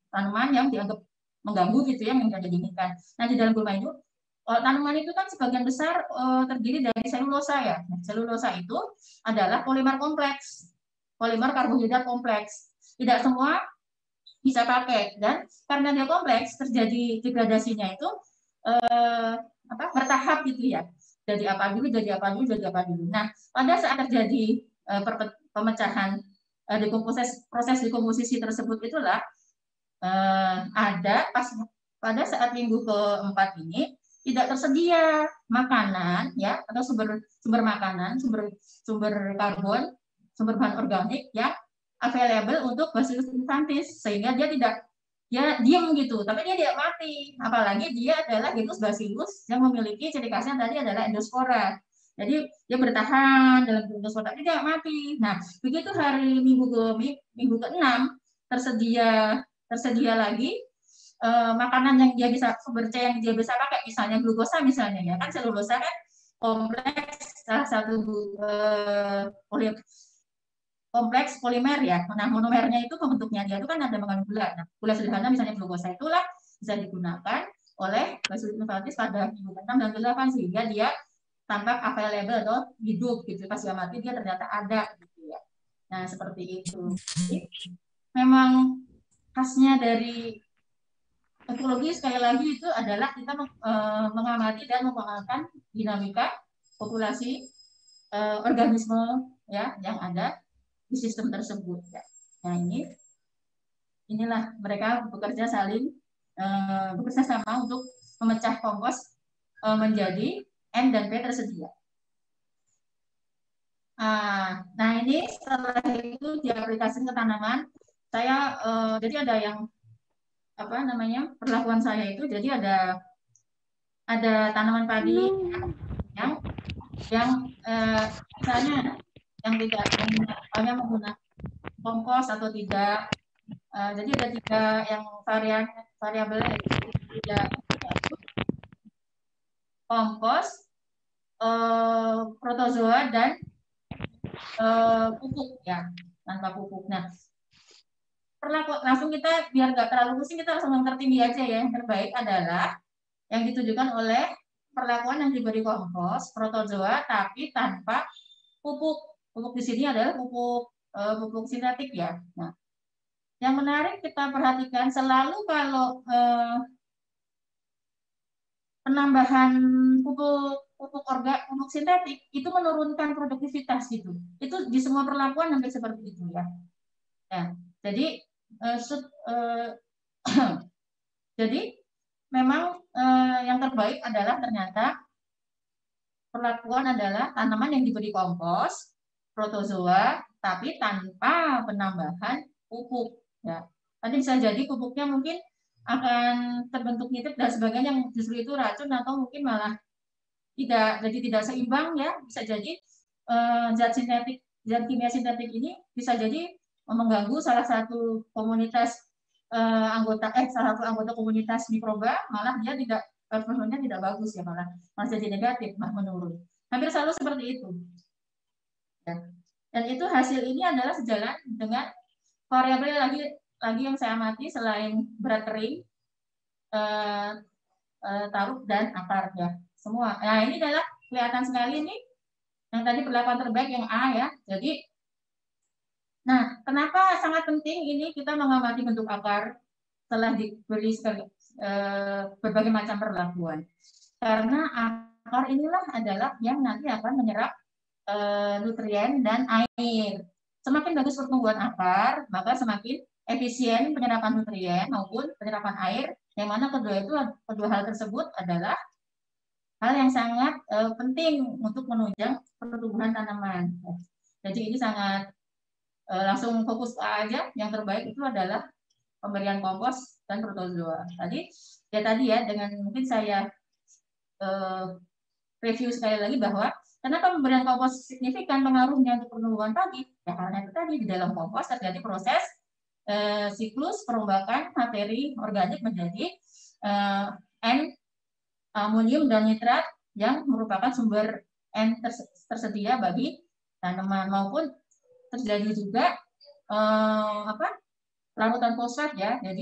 tanaman yang dianggap mengganggu gitu ya, yang tidak diinginkan. Nah, di dalam gulma itu uh, tanaman itu kan sebagian besar uh, terdiri dari selulosa ya. Nah, selulosa itu adalah polimer kompleks, polimer karbohidrat kompleks. Tidak semua bisa pakai, dan karena dia kompleks terjadi degradasinya itu uh, apa bertahap gitu ya. Jadi apa dulu, jadi apa dulu, jadi apa dulu. Nah, pada saat terjadi uh, pemecahan uh, dekomposisi, proses dekomposisi tersebut itulah Uh, ada pas pada saat minggu keempat ini tidak tersedia makanan ya atau sumber sumber makanan sumber sumber karbon sumber bahan organik yang available untuk Bacillus infantis, sehingga dia tidak dia diam gitu, tapi dia tidak mati, apalagi dia adalah genus Bacillus yang memiliki ciri khasnya tadi adalah endospora. Jadi dia bertahan dalam endospora, tapi tidak mati. Nah, begitu hari minggu ke minggu keenam tersedia tersedia lagi uh, makanan yang dia bisa sumber C yang dia bisa pakai, misalnya glukosa misalnya ya kan, selulosa kan kompleks salah satu uh, poli, kompleks polimer ya. Nah, monomernya itu pembentuknya dia itu kan ada mengandung gula. Nah, gula sederhana misalnya glukosa itulah bisa digunakan oleh Bacillus infantis pada minggu keenam dan kedelapan, sehingga dia tampak available atau hidup gitu. Pas dia mati dia ternyata ada gitu ya. Nah, seperti itu. Jadi, memang khasnya dari ekologi sekali lagi itu adalah kita e, mengamati dan mengenalkan dinamika populasi e, organisme ya yang ada di sistem tersebut ya. Nah, ini inilah mereka bekerja saling e, bekerja sama untuk memecah kompos e, menjadi N dan P tersedia. Nah, nah ini setelah itu diaplikasikan ke tanaman. Saya uh, jadi ada yang apa namanya perlakuan saya itu, jadi ada ada tanaman padi yang yang uh, misalnya yang tidak hanya menggunakan kompos atau tidak, uh, jadi ada tiga yang varian variabel yaitu tidak kompos, uh, protozoa dan uh, pupuk ya, tanpa pupuk. Nah, perlaku, langsung kita biar nggak terlalu pusing, kita langsung yang tertinggi aja ya. Yang terbaik adalah yang ditujukan oleh perlakuan yang diberi kompos protozoa tapi tanpa pupuk. Pupuk di sini adalah pupuk uh, pupuk sintetik ya. Nah, yang menarik kita perhatikan selalu kalau uh, penambahan pupuk pupuk orga pupuk sintetik itu menurunkan produktivitas gitu. Itu di semua perlakuan hampir seperti itu ya. Ya, jadi Uh, uh, jadi memang uh, yang terbaik adalah ternyata perlakuan adalah tanaman yang diberi kompos protozoa tapi tanpa penambahan pupuk ya. Nanti bisa jadi pupuknya mungkin akan terbentuk nitrit dan sebagainya yang justru itu racun, atau mungkin malah tidak jadi tidak seimbang ya. Bisa jadi uh, zat sintetik zat kimia sintetik ini bisa jadi mengganggu salah satu komunitas eh, anggota eh salah satu anggota komunitas mikroba, malah dia tidak performanya tidak bagus ya, malah malah jadi negatif, malah menurun. Hampir selalu seperti itu. Ya. Dan itu hasil ini adalah sejalan dengan variabel lagi lagi yang saya amati selain berat kering, eh, eh, taruh dan akar ya, semua. Nah, ini adalah kelihatan sekali ini yang tadi perlakuan terbaik yang A ya. Jadi nah, kenapa sangat penting ini kita mengamati bentuk akar setelah diberi eh, berbagai macam perlakuan? Karena akar inilah adalah yang nanti akan menyerap eh, nutrien dan air. Semakin bagus pertumbuhan akar, maka semakin efisien penyerapan nutrien maupun penyerapan air. Yang mana kedua itu kedua hal tersebut adalah hal yang sangat eh, penting untuk menunjang pertumbuhan tanaman. Jadi ini sangat langsung fokus aja, yang terbaik itu adalah pemberian kompos dan protozoa. Tadi ya tadi ya dengan mungkin saya uh, review sekali lagi bahwa kenapa pemberian kompos signifikan pengaruhnya untuk pertumbuhan padi? Ya karena itu tadi di dalam kompos terjadi proses uh, siklus perombakan materi organik menjadi uh, N, amonium dan nitrat yang merupakan sumber N tersedia bagi tanaman, maupun terjadi juga eh, apa larutan fosfat ya. Jadi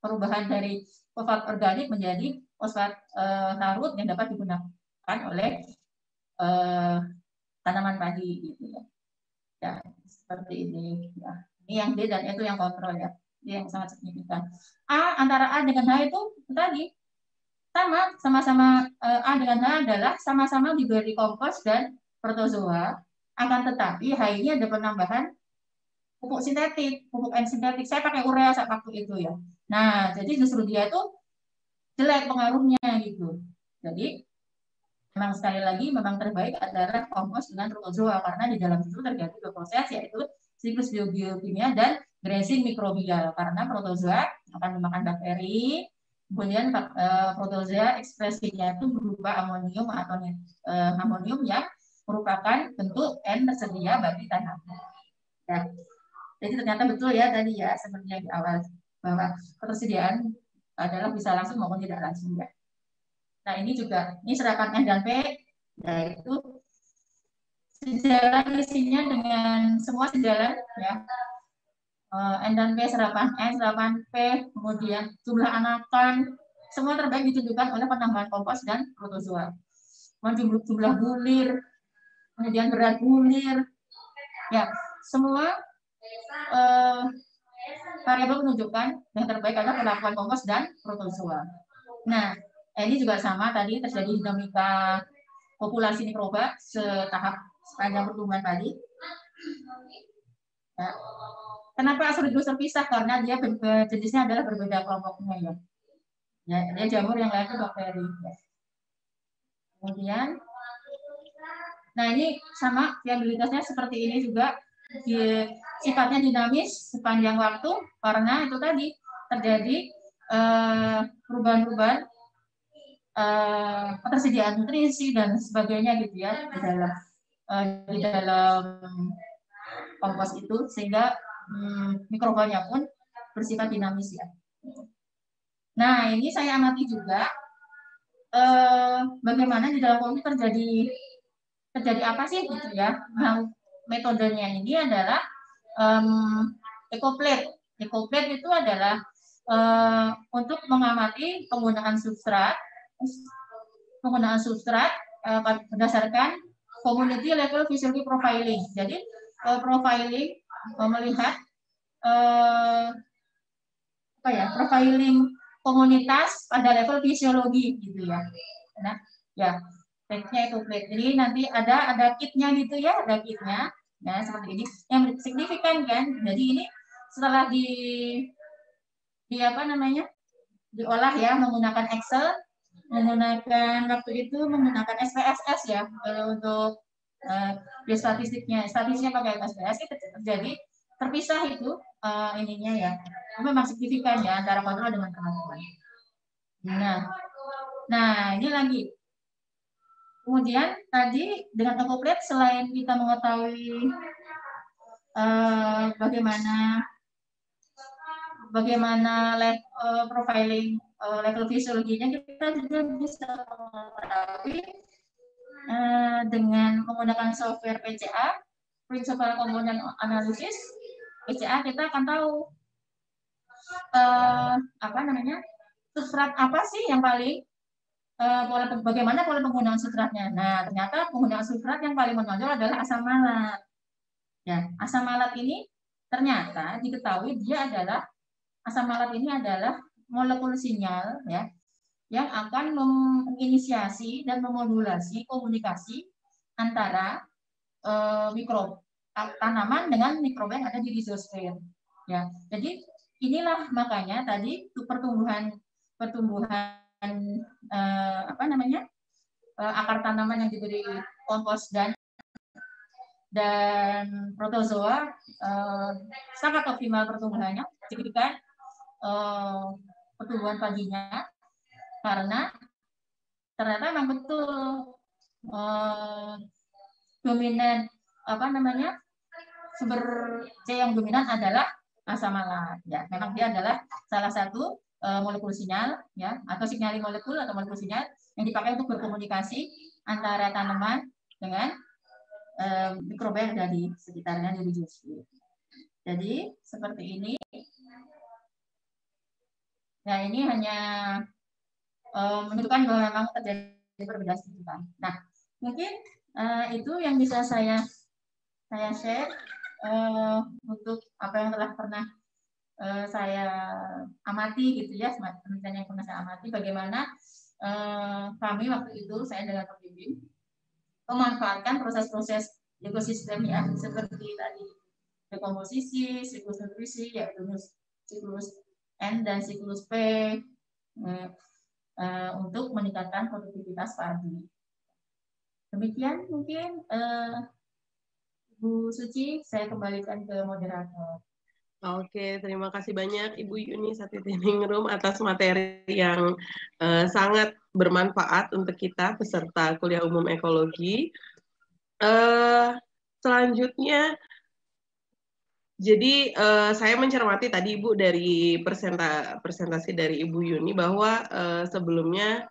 perubahan dari fosfat organik menjadi fosfat uh, larut yang dapat digunakan oleh uh, tanaman padi gitu ya. Ya, seperti ini ya. Ini yang D dan E itu yang kontrol ya. Ini yang sangat signifikan. A antara A dengan H itu tadi sama, sama-sama uh, A dengan H adalah sama-sama diberi kompos dan protozoa, akan tetapi H ini ada penambahan pupuk sintetik, pupuk N sintetik. Saya pakai urea saat waktu itu ya. Nah, jadi justru dia itu jelek pengaruhnya gitu. Jadi memang sekali lagi memang terbaik adalah kompos dengan protozoa karena di dalam itu terjadi dua proses, yaitu siklus biobiokimia dan grazing mikrobial. Karena protozoa akan memakan bakteri, kemudian uh, protozoa ekspresinya itu berupa amonium atau uh, amonium yang merupakan bentuk N tersedia bagi tanaman. Ya. Jadi ternyata betul ya tadi ya seperti yang di awal bahwa ketersediaan adalah bisa langsung maupun tidak langsung ya. Nah ini juga ini serapan N dan P, yaitu sejalan isinya dengan semua sejalan ya. N dan P, serapan N, serapan P, kemudian jumlah anakan, semua terbaik ditentukan oleh penambahan kompos dan protozoa. Jumlah, jumlah bulir, kemudian berat bulir, ya semua eh, variabel menunjukkan yang terbaik adalah perlakuan kompos dan protozoa. Nah, ini juga sama tadi terjadi dinamika populasi mikroba setahap sepanjang pertumbuhan tadi. Ya. Kenapa Aspergillus terpisah? Karena dia jenisnya adalah berbeda kelompoknya ya. Ya, dia jamur yang lain itu bakteri. Ya. Kemudian, nah ini sama viabilitasnya seperti ini juga. Di, sifatnya dinamis sepanjang waktu karena itu tadi terjadi perubahan-perubahan eh, ketersediaan nutrisi dan sebagainya gitu ya di dalam eh, di dalam kompos itu sehingga hmm, mikrobanya pun bersifat dinamis ya. Nah ini saya amati juga eh, bagaimana di dalam kompos terjadi terjadi apa sih gitu ya. Nah, metodenya ini adalah um, ecoplate. Ecoplate itu adalah uh, untuk mengamati penggunaan substrat, penggunaan substrat uh, berdasarkan community level physiology profiling. Jadi uh, profiling uh, melihat uh, apa ya, profiling komunitas pada level fisiologi gitu ya. Nah, ya. Kitnya itu plate. Jadi nanti ada ada kitnya gitu ya, ada kitnya. Nah seperti ini. Yang signifikan kan. Jadi ini setelah di di apa namanya diolah ya menggunakan Excel, menggunakan waktu itu menggunakan S P S S ya untuk uh, statistiknya. Statistiknya pakai S P S S itu terjadi terpisah itu uh, ininya ya. Memang signifikan ya antara kontrol dengan kemampuan. Nah, nah ini lagi. Kemudian tadi dengan ecoplate selain kita mengetahui uh, bagaimana bagaimana le, uh, profiling uh, level fisiologinya, kita juga bisa mengetahui uh, dengan menggunakan software P C A, Principal Component Analysis. P C A kita akan tahu uh, apa namanya substrat apa sih yang paling Uh, pola, bagaimana pola penggunaan substratnya. Nah, ternyata penggunaan substrat yang paling menonjol adalah asam malat. Ya, asam malat ini ternyata diketahui dia adalah asam malat ini adalah molekul sinyal ya yang akan menginisiasi dan memodulasi komunikasi antara uh, mikrob tanaman dengan mikroba yang ada di rizosfer. Ya, jadi inilah makanya tadi pertumbuhan pertumbuhan Eh, apa namanya eh, akar tanaman yang diberi kompos dan dan protozoa eh, sangat optimal pertumbuhannya, signifikan eh, pertumbuhan paginya karena ternyata memang betul eh, dominan apa namanya sumber C yang dominan adalah asam malat ya, memang dia adalah salah satu molekul sinyal ya atau signaling molekul atau molekul sinyal yang dipakai untuk berkomunikasi antara tanaman dengan um, mikroba yang ada di sekitarnya di rizosfer. Jadi seperti ini. Nah, ini hanya uh, menunjukkan bahwa memang terjadi perbedaan signifikan. Nah, mungkin uh, itu yang bisa saya saya share uh, untuk apa yang telah pernah uh, saya amati gitu ya, penelitian yang pernah saya amati, bagaimana uh, kami waktu itu saya dengan pembimbing memanfaatkan proses-proses ekosistem ya, seperti tadi dekomposisi, siklus nutrisi, yaitu siklus N dan siklus P eh, eh, untuk meningkatkan produktivitas padi. Demikian mungkin eh, Bu Suci, saya kembalikan ke moderator. Oke, terima kasih banyak Ibu Yuni Satitiningrum atas materi yang uh, sangat bermanfaat untuk kita peserta kuliah umum ekologi. Uh, selanjutnya, jadi uh, saya mencermati tadi Ibu dari presenta, presentasi dari Ibu Yuni bahwa uh, sebelumnya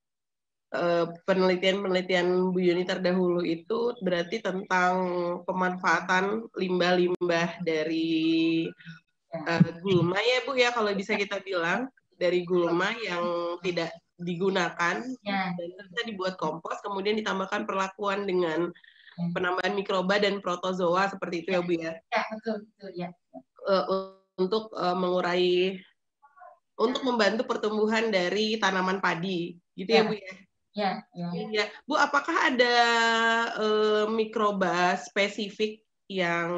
penelitian-penelitian Bu Yuni terdahulu itu berarti tentang pemanfaatan limbah-limbah dari uh, gulma ya Bu ya, kalau bisa kita bilang dari gulma yang tidak digunakan ya. Dan bisa dibuat kompos, kemudian ditambahkan perlakuan dengan penambahan mikroba dan protozoa seperti itu ya Bu ya. Ya, betul, betul ya. Uh, untuk uh, mengurai, untuk membantu pertumbuhan dari tanaman padi, gitu ya, ya Bu ya. Ya, ya. Ya, Bu, apakah ada uh, mikroba spesifik yang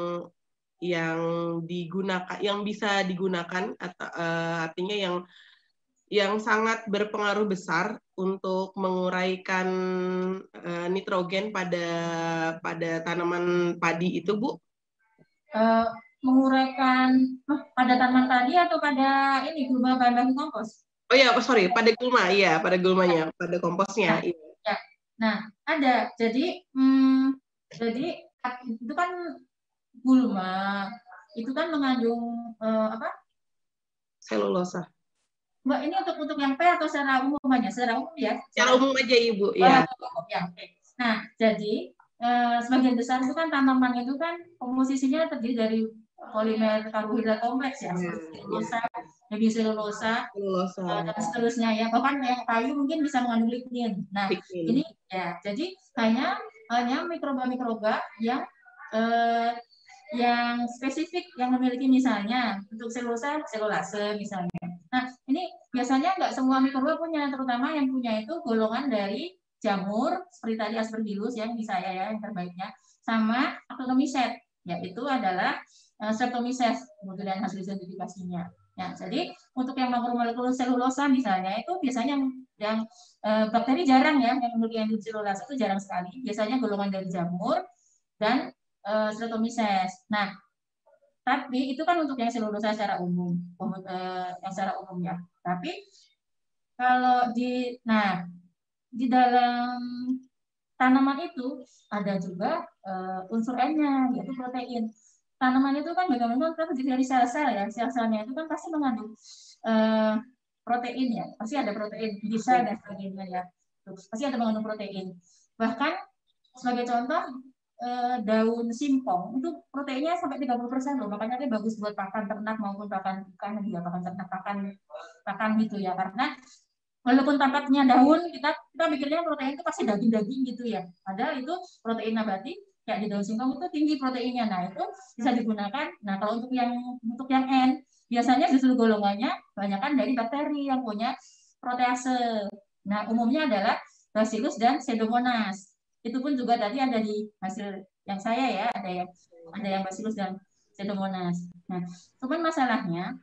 yang digunakan, yang bisa digunakan, atau uh, artinya yang yang sangat berpengaruh besar untuk menguraikan uh, nitrogen pada pada tanaman padi itu, Bu? Uh, menguraikan oh, pada tanaman padi atau pada ini gulma bahan baku kompos? Oh ya, sorry, pada gulma, iya, pada gulmanya, pada komposnya. Nah, iya. Ya. Nah, ada. Jadi, hmm, jadi itu kan gulma, itu kan mengandung eh, apa? Selulosa. Mbak, ini untuk untuk yang P atau secara umum aja? Secara umum ya? Secara umum aja, Ibu. Ya. Oh, ya. Okay. Nah, jadi eh, sebagian besar itu kan tanaman itu kan komposisinya terdiri dari polimer karbohidrat kompleks ya, seperti selulosa, hemiselulosa, uh, dan seterusnya ya. Bahkan yang kayu mungkin bisa mengandung lignin. Nah, lignin. Ini ya, jadi hanya hanya mikroba-mikroba yang uh, yang spesifik yang memiliki misalnya untuk selulosa, selulase misalnya. Nah, ini biasanya nggak semua mikroba punya, terutama yang punya itu golongan dari jamur seperti tadi Aspergillus yang di saya ya yang terbaiknya, sama Actinomyces, yaitu adalah Streptomyces, kemudian hasil identifikasinya. Ya, jadi untuk yang makromolekul selulosa misalnya itu biasanya yang, yang e, bakteri jarang ya yang memiliki enzim selulase itu jarang sekali. Biasanya golongan dari jamur dan e, Streptomyces. Nah, tapi itu kan untuk yang selulosa secara umum, e, yang secara umum ya. Tapi kalau di, nah di dalam tanaman itu ada juga e, unsur N-nya yaitu protein. Tanaman itu kan bagaimana terdiri dari sel-sel ya, sel-selnya itu kan pasti mengandung uh, protein ya, pasti ada protein bisa dan sebagainya ya, terus pasti ada mengandung protein. Bahkan sebagai contoh uh, daun singkong itu proteinnya sampai tiga puluh persen loh, makanya dia bagus buat pakan ternak maupun pakan ikan dan juga pakan ternak, pakan pakan gitu ya, karena walaupun tampaknya daun kita kita pikirnya protein itu pasti daging-daging gitu ya, padahal itu protein nabati. Kayak di daun singkong itu tinggi proteinnya, nah itu bisa digunakan. Nah kalau untuk yang untuk yang N biasanya justru golongannya banyakkan dari bakteri yang punya protease. Nah umumnya adalah Bacillus dan Pseudomonas. Itu pun juga tadi ada di hasil yang saya ya, ada yang ada yang Bacillus dan Pseudomonas. Nah cuman masalahnya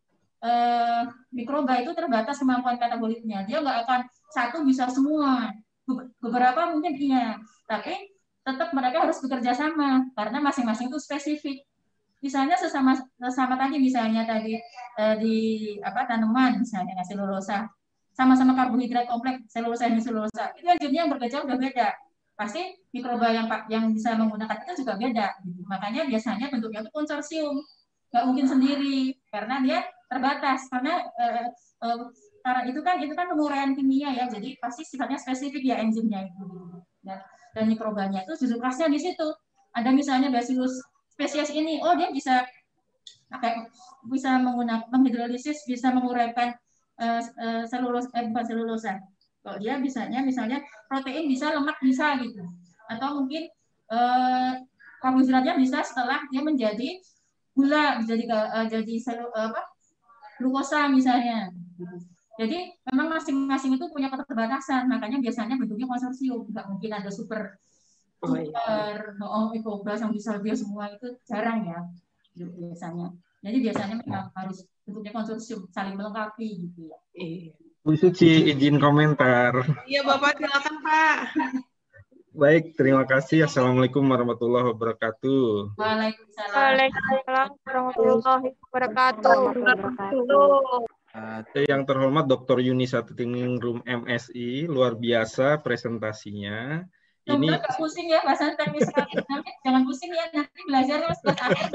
eh, mikroba itu terbatas kemampuan kataboliknya, dia nggak akan satu bisa semua. Beberapa mungkin iya, tapi tetap mereka harus bekerja sama karena masing-masing itu spesifik. Misalnya sesama sesama tadi misalnya tadi eh, di apa tanaman misalnya selulosa sama-sama karbohidrat kompleks selulosa dan selulosa itu enzimnya yang bekerja udah beda. Pasti mikroba yang yang bisa menggunakan itu juga beda. Gitu. Makanya biasanya bentuknya itu konsorsium, nggak mungkin sendiri karena dia terbatas karena eh, eh, karena itu kan itu kan penguraian kimia ya, jadi pasti sifatnya spesifik ya enzimnya itu. Dan, dan mikrobanya itu justru khasnya di situ. Ada misalnya Bacillus spesies ini, oh dia bisa Pakai bisa menggunakan menghidrolisis, bisa menguraikan uh, uh, selulus, eh, bukan selulosa. Kalau dia bisanya misalnya protein bisa, lemak bisa gitu. Atau mungkin uh, karbohidratnya bisa setelah dia menjadi gula, menjadi uh, jadi selu, uh, apa? glukosa misalnya. Jadi memang masing-masing itu punya keterbatasan, makanya biasanya bentuknya konsorsium, nggak mungkin ada super super oh, ekobras yang bisa dia semua, itu jarang ya biasanya. Jadi biasanya memang harus bentuknya konsorsium, saling melengkapi gitu ya. Bu Suci izin komentar. Iya Bapak, silakan Pak. Baik, terima kasih. Assalamualaikum warahmatullahi wabarakatuh. Waalaikumsalam. Waalaikumsalam warahmatullahi wabarakatuh. Uh, yang terhormat Doktor Yuni Satitiningrum M Si, luar biasa presentasinya. Ini Dokter, pusing ya bahasan teknis sekali. Jangan pusing ya, nanti belajarnya setelah akhir.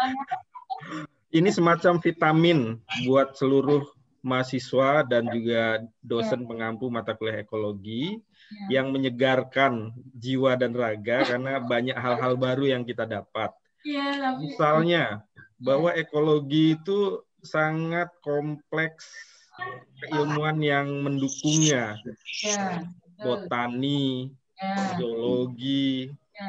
Ini semacam vitamin buat seluruh mahasiswa dan juga dosen ya. pengampu mata kuliah ekologi ya. yang menyegarkan jiwa dan raga karena banyak hal-hal baru yang kita dapat. Ya, misalnya bahwa ekologi itu sangat kompleks keilmuan yang mendukungnya. Ya. Botani, ya. Zoologi, ya.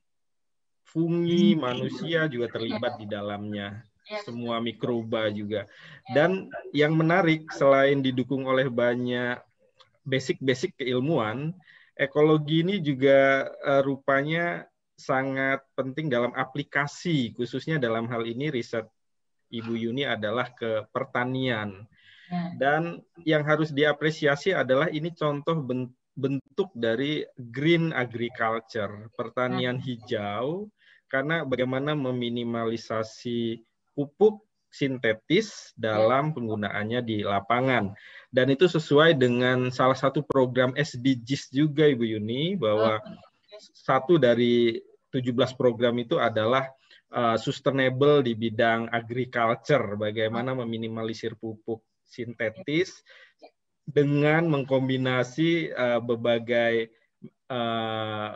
fungi, manusia juga terlibat di dalamnya. Semua mikroba juga. Dan yang menarik, selain didukung oleh banyak basic-basic keilmuan, ekologi ini juga uh, rupanya sangat penting dalam aplikasi, khususnya dalam hal ini riset Ibu Yuni adalah ke pertanian. Dan yang harus diapresiasi adalah ini contoh bentuk dari green agriculture, pertanian hijau, karena bagaimana meminimalisasi pupuk sintetis dalam penggunaannya di lapangan. Dan itu sesuai dengan salah satu program S D Gs juga Ibu Yuni, bahwa satu dari tujuh belas program itu adalah uh, sustainable di bidang agriculture, bagaimana meminimalisir pupuk sintetis dengan mengkombinasi uh, berbagai uh,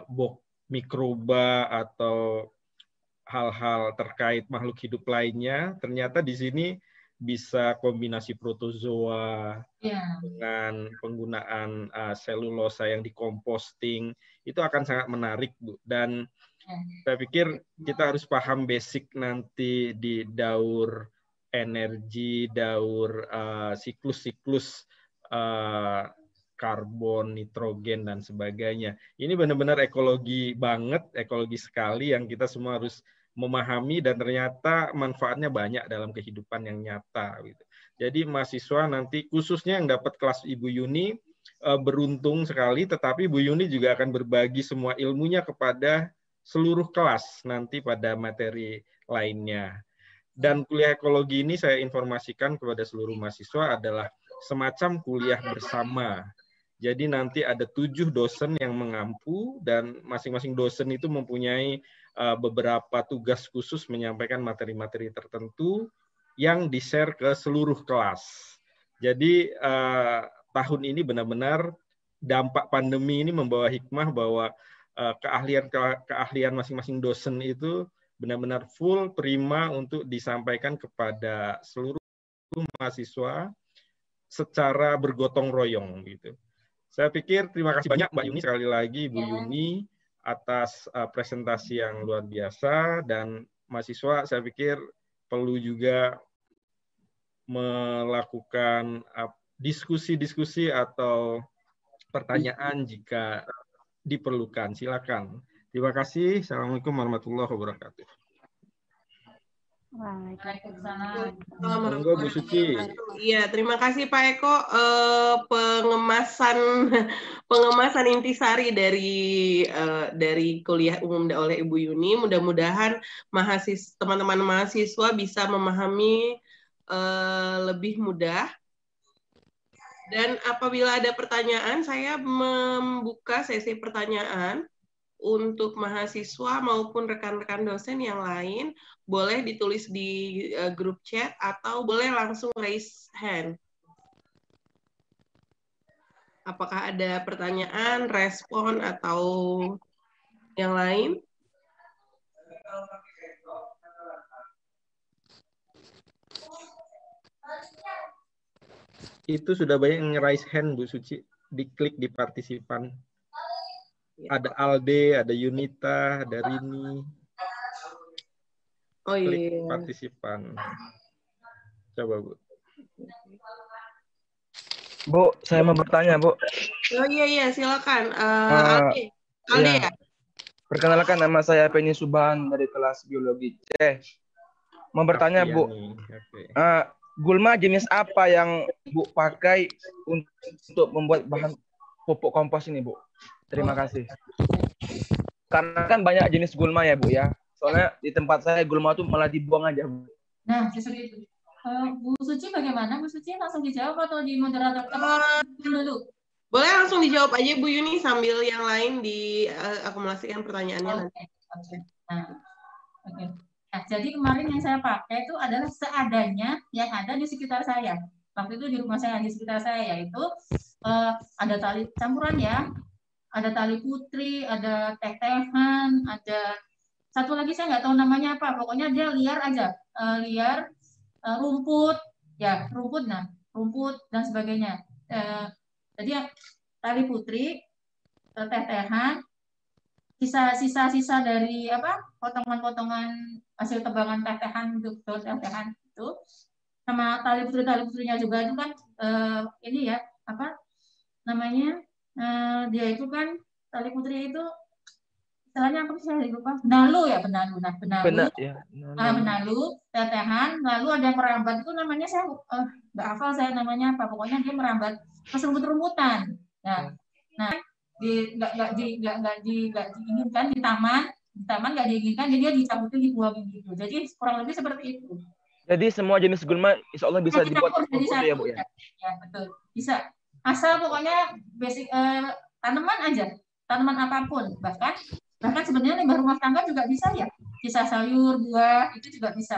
mikroba atau hal-hal terkait makhluk hidup lainnya. Ternyata di sini bisa kombinasi protozoa yeah. dengan penggunaan uh, selulosa yang dikomposting, itu akan sangat menarik, Bu. Dan yeah. saya pikir kita harus paham basic nanti di daur energi, daur uh, siklus-siklus uh, karbon, nitrogen, dan sebagainya. Ini benar-benar ekologi banget, ekologi sekali yang kita semua harus memahami dan ternyata manfaatnya banyak dalam kehidupan yang nyata. Gitu. Jadi mahasiswa nanti khususnya yang dapat kelas Ibu Yuni uh, beruntung sekali, tetapi Bu Yuni juga akan berbagi semua ilmunya kepada seluruh kelas nanti pada materi lainnya. Dan kuliah ekologi ini saya informasikan kepada seluruh mahasiswa adalah semacam kuliah bersama. Jadi nanti ada tujuh dosen yang mengampu dan masing-masing dosen itu mempunyai uh, beberapa tugas khusus menyampaikan materi-materi tertentu yang di-share ke seluruh kelas. Jadi uh, tahun ini benar-benar dampak pandemi ini membawa hikmah bahwa uh, keahlian keahlian masing-masing dosen itu benar-benar full prima untuk disampaikan kepada seluruh mahasiswa secara bergotong royong gitu. Saya pikir terima kasih banyak Mbak Yuni sekali lagi Bu Yuni atas uh, presentasi yang luar biasa, dan mahasiswa saya pikir perlu juga melakukan diskusi-diskusi uh, atau pertanyaan jika diperlukan. Silakan. Terima kasih. Assalamualaikum warahmatullahi wabarakatuh. Waalaikumsalam. Monggo Bu Suci. Iya, terima kasih Pak Eko eh, pengemasan pengemasan intisari dari eh, dari kuliah umum oleh Ibu Yuni. Mudah-mudahan mahasiswa teman-teman mahasiswa bisa memahami eh, lebih mudah. Dan apabila ada pertanyaan, saya membuka sesi pertanyaan untuk mahasiswa maupun rekan-rekan dosen yang lain. Boleh ditulis di uh, grup chat atau boleh langsung raise hand. Apakah ada pertanyaan, respon, atau yang lain? Itu sudah banyak yang raise hand, Bu Suci. Diklik di partisipan. Ada Alde, ada Yunita, ada Rini. Oh Klik iya. partisipan. Coba, Bu. Bu, saya mau bertanya, Bu. Oh iya iya, silakan. Uh, Uh, Alde, Alde iya. ya. Perkenalkan, nama saya Penny Subhan dari kelas biologi C. Mau bertanya, Bu. Okay. Uh, gulma jenis apa yang Bu pakai untuk membuat bahan pupuk kompos ini, Bu? Terima kasih. Karena kan banyak jenis gulma ya, Bu ya. Soalnya di tempat saya gulma tuh malah dibuang aja, Bu. Nah, seperti itu. Uh, Bu Suci bagaimana? Bu Suci langsung dijawab atau di moderator uh, dulu? Boleh langsung dijawab aja Bu Yuni sambil yang lain diakumulasikan uh, pertanyaannya okay. nanti. Oke. Okay. Nah, oke. Okay. Nah, jadi kemarin yang saya pakai itu adalah seadanya yang ada di sekitar saya. Waktu itu di rumah saya, di sekitar saya, yaitu uh, ada tali campuran ya, ada tali putri, ada teh-tehan, ada satu lagi saya nggak tahu namanya apa, pokoknya dia liar aja, uh, liar, uh, rumput, ya rumput, nah rumput dan sebagainya. Uh, jadi tali putri, uh, teh-tehan, sisa-sisa-sisa dari apa potongan-potongan hasil tebangan teh-tehan untuk teh-tehan itu, sama tali putri tali putrinya juga itu kan uh, ini ya apa namanya uh, dia itu kan tali putri itu istilahnya apa sih saya lupa, benalu ya benalu nah benalu Benar, ya. ah benalu teh-tehan, lalu ada yang merambat itu namanya saya nggak uh, hafal saya namanya apa, pokoknya dia merambat ke rumput-rumputan. Nah, nah di nggak nggak di nggak nggak di nggak diinginkan di taman di taman nggak diinginkan, jadi dia dicabutin dibuangin gitu, jadi kurang lebih seperti itu. Jadi semua jenis gulma insya Allah bisa nah, dibuat jadi satu, ya, Bu ya. Ya betul, bisa, asal pokoknya basic eh, tanaman aja, tanaman apapun, bahkan bahkan sebenarnya limbah rumah tangga juga bisa ya, sisa sayur buah itu juga bisa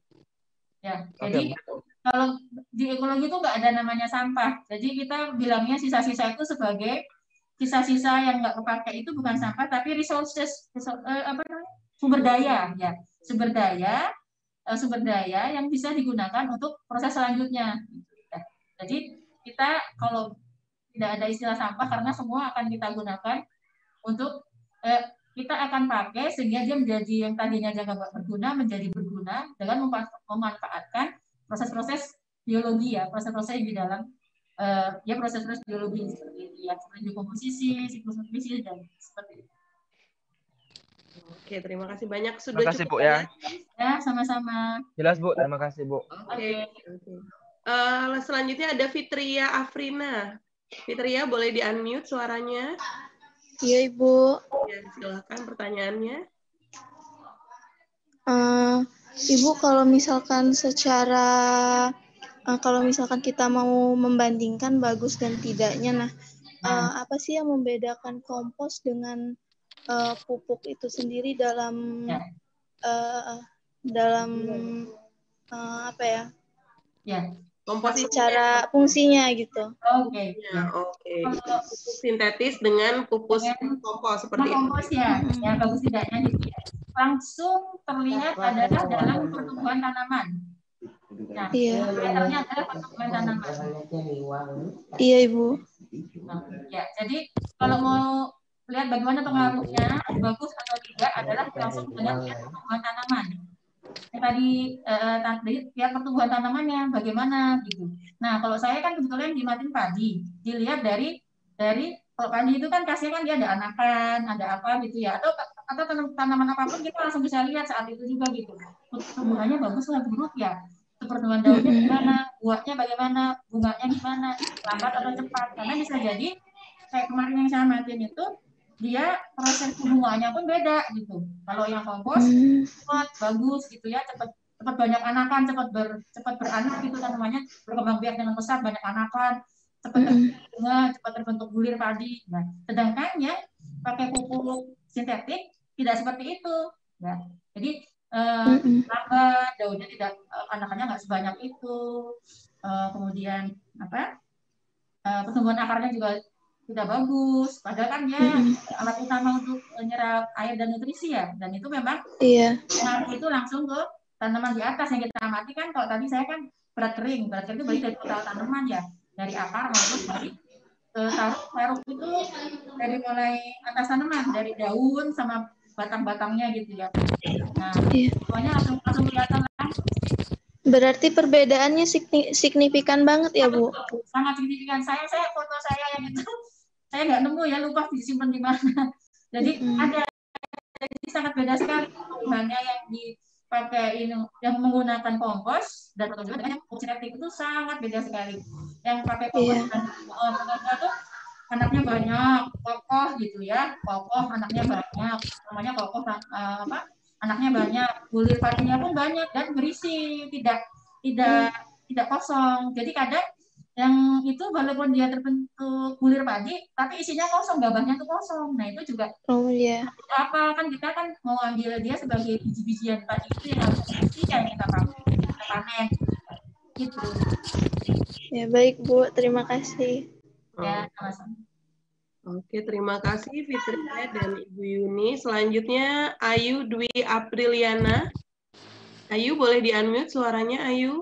ya. Jadi okay. Kalau di ekologi itu nggak ada namanya sampah, jadi kita bilangnya sisa-sisa itu sebagai sisa-sisa yang nggak kepakai itu bukan sampah tapi resources, resource, eh, apa namanya, sumber daya ya, sumber daya eh, sumber daya yang bisa digunakan untuk proses selanjutnya. Jadi kita kalau tidak ada istilah sampah karena semua akan kita gunakan untuk eh, kita akan pakai sehingga dia menjadi yang tadinya jangan berguna menjadi berguna dengan memanfaatkan proses-proses biologi ya, proses-proses di dalam Uh, ya proses-proses biologi seperti itu ya, seperti komposisi, siklus nutrisi dan seperti itu. Oke, terima kasih banyak sudah terima kasih, cukup Bu ya. Ya, sama-sama. Jelas, Bu. Terima kasih, Bu. Oke. Okay. Okay. Uh, selanjutnya ada Fitria Afrina. Fitria, boleh di-unmute suaranya? Iya, Ibu. Ya, silakan pertanyaannya. Uh, Ibu, kalau misalkan secara Uh, kalau misalkan kita mau membandingkan bagus dan tidaknya, nah uh, apa sih yang membedakan kompos dengan uh, pupuk itu sendiri dalam uh, dalam uh, apa ya? Ya. Kompos secara fungsinya gitu. Oke. Okay. Ya, oke. Okay. Pupuk sintetis dengan pupuk kompos seperti itu. Kompos ya, hmm. ya bagus tidaknya gitu ya. Langsung terlihat adalah dalam pertumbuhan tanaman. Nah, iya. Filternya adalah pertumbuhan tanaman. Iya, Ibu. Nah, ya, jadi kalau mau lihat bagaimana pengaruhnya bagus atau tidak adalah langsung dengan lihat pertumbuhan tanaman. Ya, tadi eh, tadi lihat pertumbuhan tanamannya bagaimana gitu. Nah, kalau saya kan kebetulan dimatin padi, dilihat dari dari kalau padi itu kan kasihnya kan dia ada anakan, ada apa gitu ya, atau atau tanaman apapun kita langsung bisa lihat saat itu juga gitu. Pertumbuhannya bagus atau buruk ya. Pertumbuhan daunnya gimana, buahnya bagaimana, bunganya gimana, lambat atau cepat. Karena bisa jadi kayak kemarin yang saya matiin itu dia proses pembungaannya pun beda gitu. Kalau yang kompos cepat bagus gitu ya, cepat cepat banyak anakan, cepat ber cepat beranak gitu tanamannya, berkembang biak dengan pesat, banyak anakan, cepat bunga, cepat terbentuk bulir padi. Nah, sedangkannya pakai pupuk sintetik tidak seperti itu. Ya. Jadi Uh, lambat, daunnya tidak, uh, anakannya nggak sebanyak itu, uh, kemudian apa uh, pertumbuhan akarnya juga tidak bagus, padahal kan dia mm-hmm. alat utama untuk menyerap air dan nutrisi ya, dan itu memang iya. pengaruh itu langsung ke tanaman di atas yang kita amati kan. Kalau tadi saya kan berat kering, berat kering itu berarti dari total tanaman ya, dari akar maupun dari uh, taruh taruh itu dari mulai atas tanaman, dari daun sama batang-batangnya gitu ya. Nah, Iya. semuanya langsung langsung kelihatan lah. Berarti perbedaannya signi- signifikan banget ya, Bu? Sangat signifikan. Saya saya foto saya yang itu saya nggak nemu ya, lupa disimpan di mana. Jadi hmm. ada, jadi sangat beda sekali tumbuhannya yang dipakai ini, yang menggunakan kompos dan dengan yang pupuk sintetik itu sangat beda sekali. Yang pakai kompos yeah. dan uh, tuh anaknya banyak, kokoh gitu ya, kokoh anaknya banyak, namanya kokoh uh, apa? Anaknya banyak, bulir padinya pun banyak dan berisi, tidak tidak hmm. tidak kosong. Jadi kadang yang itu walaupun dia terbentuk bulir padi, tapi isinya kosong, gabahnya tuh kosong. Nah itu juga oh iya. Yeah. Apa kan kita kan mau ambil dia sebagai biji-bijian padi itu yang harus bersih yang kita panen. Gitu. Ya baik Bu, terima kasih. Ya sama-sama. Oke, terima kasih Fitria dan Ibu Yuni. Selanjutnya Ayu Dwi Apriliana. Ayu boleh di-unmute suaranya, Ayu.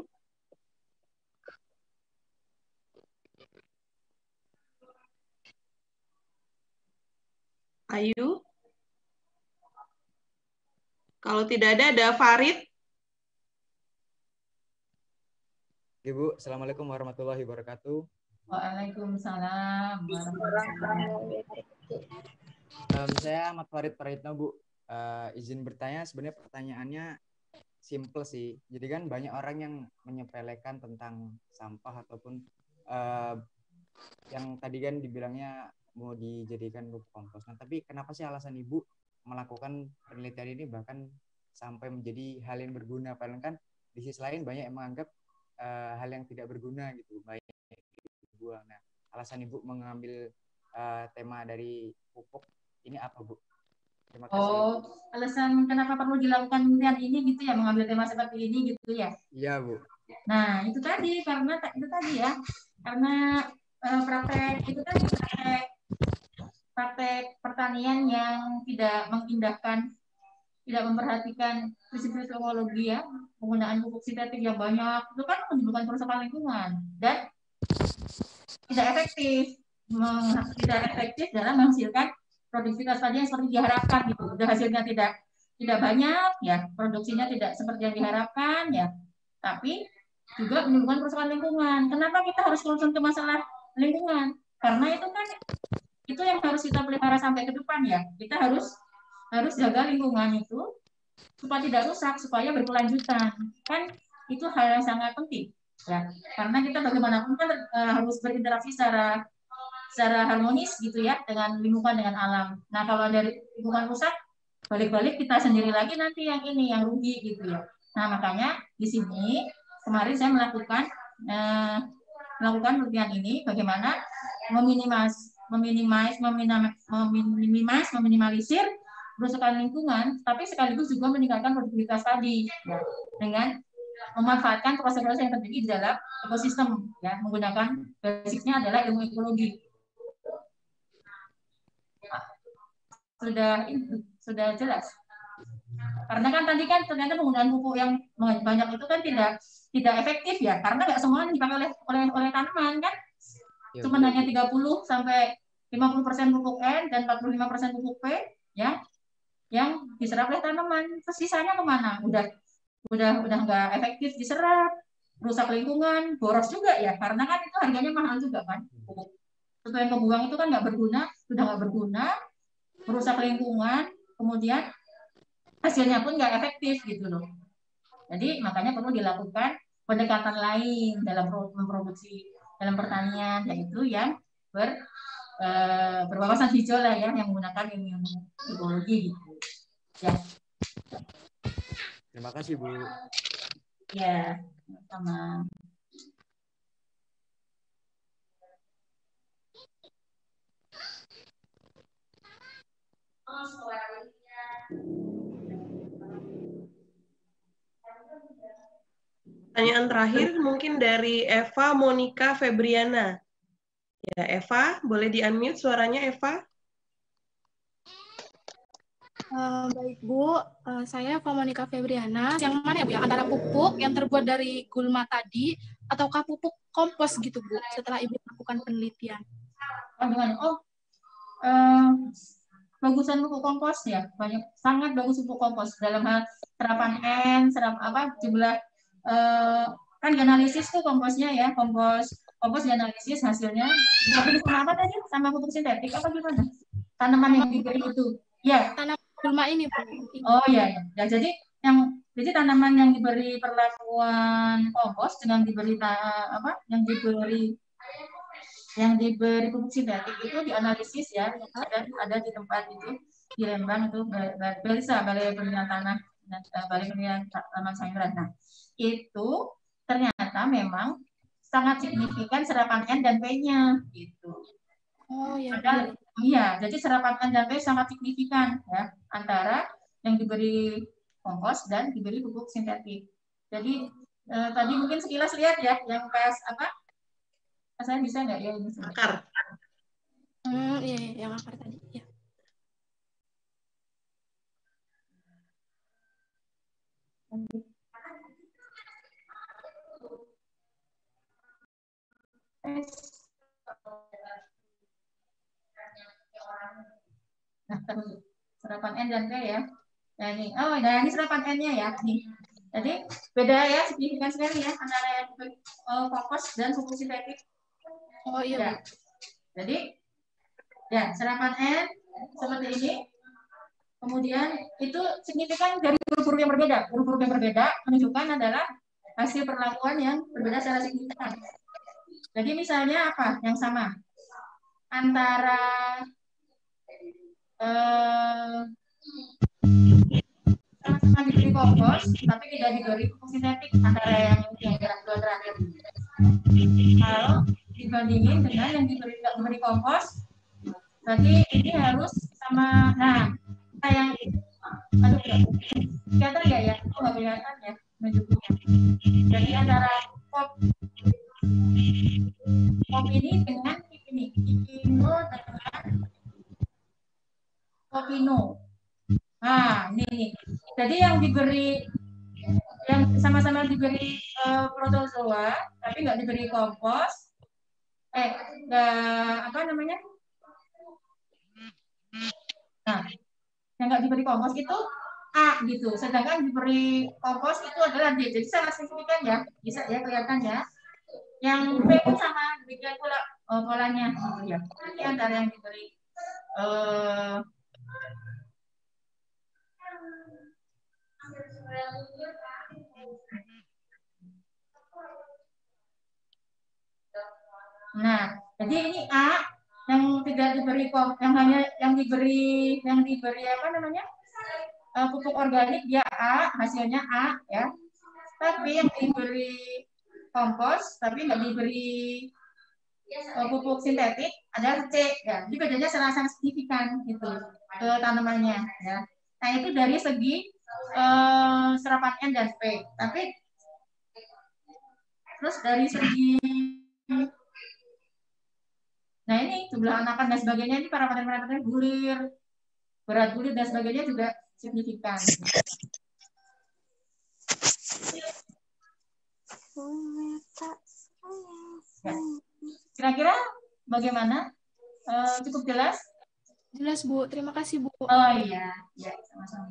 Ayu. Kalau tidak ada, ada Farid. Ibu, Assalamualaikum warahmatullahi wabarakatuh. Waalaikumsalam warahmatullahi wabarakatuh. Um, saya Ahmad Farid Praitno, Bu. Uh, izin bertanya, sebenarnya pertanyaannya simple sih. Jadi kan banyak orang yang menyepelekan tentang sampah ataupun uh, yang tadi kan dibilangnya mau dijadikan pupuk kompos. Nah, tapi kenapa sih alasan Ibu melakukan penelitian ini bahkan sampai menjadi hal yang berguna? Padahal kan di sisi lain banyak yang menganggap uh, hal yang tidak berguna gitu, baik dibuang. Nah, alasan Ibu mengambil uh, tema dari pupuk ini apa, Bu? Terima kasih. Oh, alasan kenapa perlu dilakukan penelitian ini gitu ya, mengambil tema seperti ini gitu ya? Iya, Bu. Nah, itu tadi karena itu tadi ya, karena uh, praktek itu kan praktek praktek pertanian yang tidak mengindahkan, tidak memperhatikan prinsip-prinsip ekologi ya, penggunaan pupuk sintetik yang banyak, itu kan menimbulkan kerusakan lingkungan dan tidak efektif, meng, tidak efektif dalam menghasilkan produktivitas tadi yang seperti diharapkan gitu. Udah hasilnya tidak tidak banyak ya, produksinya tidak seperti yang diharapkan ya, tapi juga menimbulkan kerusakan lingkungan. Kenapa kita harus concern ke masalah lingkungan? Karena itu kan itu yang harus kita pelihara sampai ke depan ya. Kita harus harus jaga lingkungan itu supaya tidak rusak, supaya berkelanjutan. Kan itu hal yang sangat penting ya. Karena kita bagaimanapun kan uh, harus berinteraksi secara secara harmonis gitu ya dengan lingkungan, dengan alam. Nah, kalau dari lingkungan rusak, balik-balik kita sendiri lagi nanti yang ini yang rugi gitu ya. Nah, makanya di sini kemarin saya melakukan eh, melakukan penelitian ini bagaimana meminimas meminimis meminimis meminimis meminimalisir kerusakan lingkungan, tapi sekaligus juga meningkatkan produktivitas tadi ya, dengan memanfaatkan proses-proses yang terjadi di dalam ekosistem ya, menggunakan basicnya adalah ilmu ekologi. Sudah sudah jelas. Karena kan tadi kan ternyata penggunaan pupuk yang banyak itu kan tidak tidak efektif ya, karena nggak semua dipakai oleh oleh oleh tanaman kan. Ya, cuma hanya tiga puluh sampai lima puluh persen pupuk N dan empat puluh lima persen pupuk P ya yang diserap oleh tanaman. Terus sisanya kemana? Udah udah udah nggak efektif diserap, rusak lingkungan, boros juga ya, karena kan itu harganya mahal juga kan. Pupuk sesuatu yang kebuang itu kan nggak berguna, sudah nggak berguna, merusak lingkungan, kemudian hasilnya pun nggak efektif gitu loh. Jadi makanya perlu dilakukan pendekatan lain dalam memproduksi dalam pertanian, yaitu yang ber, e, berwawasan hijau lah ya, yang menggunakan ilmu ekologi gitu. Ya. Terima kasih Bu. Ya, sama. Pertanyaan terakhir mungkin dari Eva Monica Febriana. Ya, Eva, boleh di-unmute suaranya, Eva? Uh, baik Bu, uh, saya Eva Monica Febriana. Yang mana ya Bu? Yang antara pupuk yang terbuat dari gulma tadi ataukah pupuk kompos gitu Bu setelah Ibu lakukan penelitian? Oh, gimana? Oh, eh, bagusan pupuk kompos ya, banyak sangat bagus pupuk kompos dalam hal serapan N, serap apa jumlah eh, kan dianalisis tuh komposnya ya, kompos kompos dianalisis hasilnya. Tapi sama apa tadi? Sama pupuk sintetik apa gimana? Tanaman yang diberi itu, ya. Tanam gulma ini Bu. Oh ya, ya. Ya, jadi yang jadi tanaman yang diberi perlakuan kompos dengan diberi ta- apa? Yang diberi yang diberi pupuk sintetik itu dianalisis ya, ada ada di tempat itu di Lembang itu Belisa, Balai Penelitian Tanah dan Balai Penelitian Taman Sayuran. Nah, itu ternyata memang sangat signifikan serapan N dan P-nya gitu. Oh ya. Ada, iya, jadi serapan N dan P sangat signifikan ya antara yang diberi kompos dan diberi pupuk sintetik. Jadi eh, tadi mungkin sekilas lihat ya yang pas apa? Saya bisa nggak ya ini? Akar. Hmm, iya, iya, yang akar tadi. Ya. Nah, serapan N dan P ya. Nah, ini, oh, nah ini serapan N-nya ya. Nih. Jadi beda ya, signifikan sekali ya antara yang uh, kompos dan pupuk sintetik. Oh iya. Ya. Jadi ya serapan N seperti ini. Kemudian itu signifikan dari huruf-huruf yang berbeda. Huruf-huruf yang berbeda menunjukkan adalah hasil perlakuan yang berbeda secara signifikan. Jadi misalnya apa yang sama antara eh, sama-sama diberi kompos tapi tidak diberi pupuk sintetik antara yang yang dua terakhir. Kalau dibandingin dengan yang diberi diberi kompos, berarti ini harus sama. Nah, kita yang aduh kelihatan nggak ya? Oh nggak kelihatan ya menunjuknya. Jadi antara pop pop ini dengan ini Kikino dengan Kopino. Nah, ini. Jadi yang diberi yang sama-sama diberi uh, protozoa tapi nggak diberi kompos, eh nggak apa namanya? Nah, yang nggak diberi kompos itu A gitu, sedangkan diberi kompos itu adalah D. Jadi sangat signifikan ya, bisa ya kelihatan ya. Yang B pun sama, demikian pula uh, polanya gitu ya. Ini antara yang diberi uh, nah, jadi ini A yang tidak diberi kom, yang hanya yang diberi yang diberi apa namanya uh, pupuk organik dia A, hasilnya A ya. Tapi yang diberi kompos tapi nggak diberi uh, pupuk sintetik adalah C ya. Jadi bedanya sangat signifikan gitu ke tanamannya ya. Nah itu dari segi uh, serapan N dan P. Tapi terus dari segi nah ini jumlah anakan dan sebagainya ini parameter-parameter bulir, berat bulir dan sebagainya juga signifikan. Ya. Kira-kira bagaimana? Uh, cukup jelas? Jelas Bu, terima kasih Bu. Oh iya, ya sama-sama.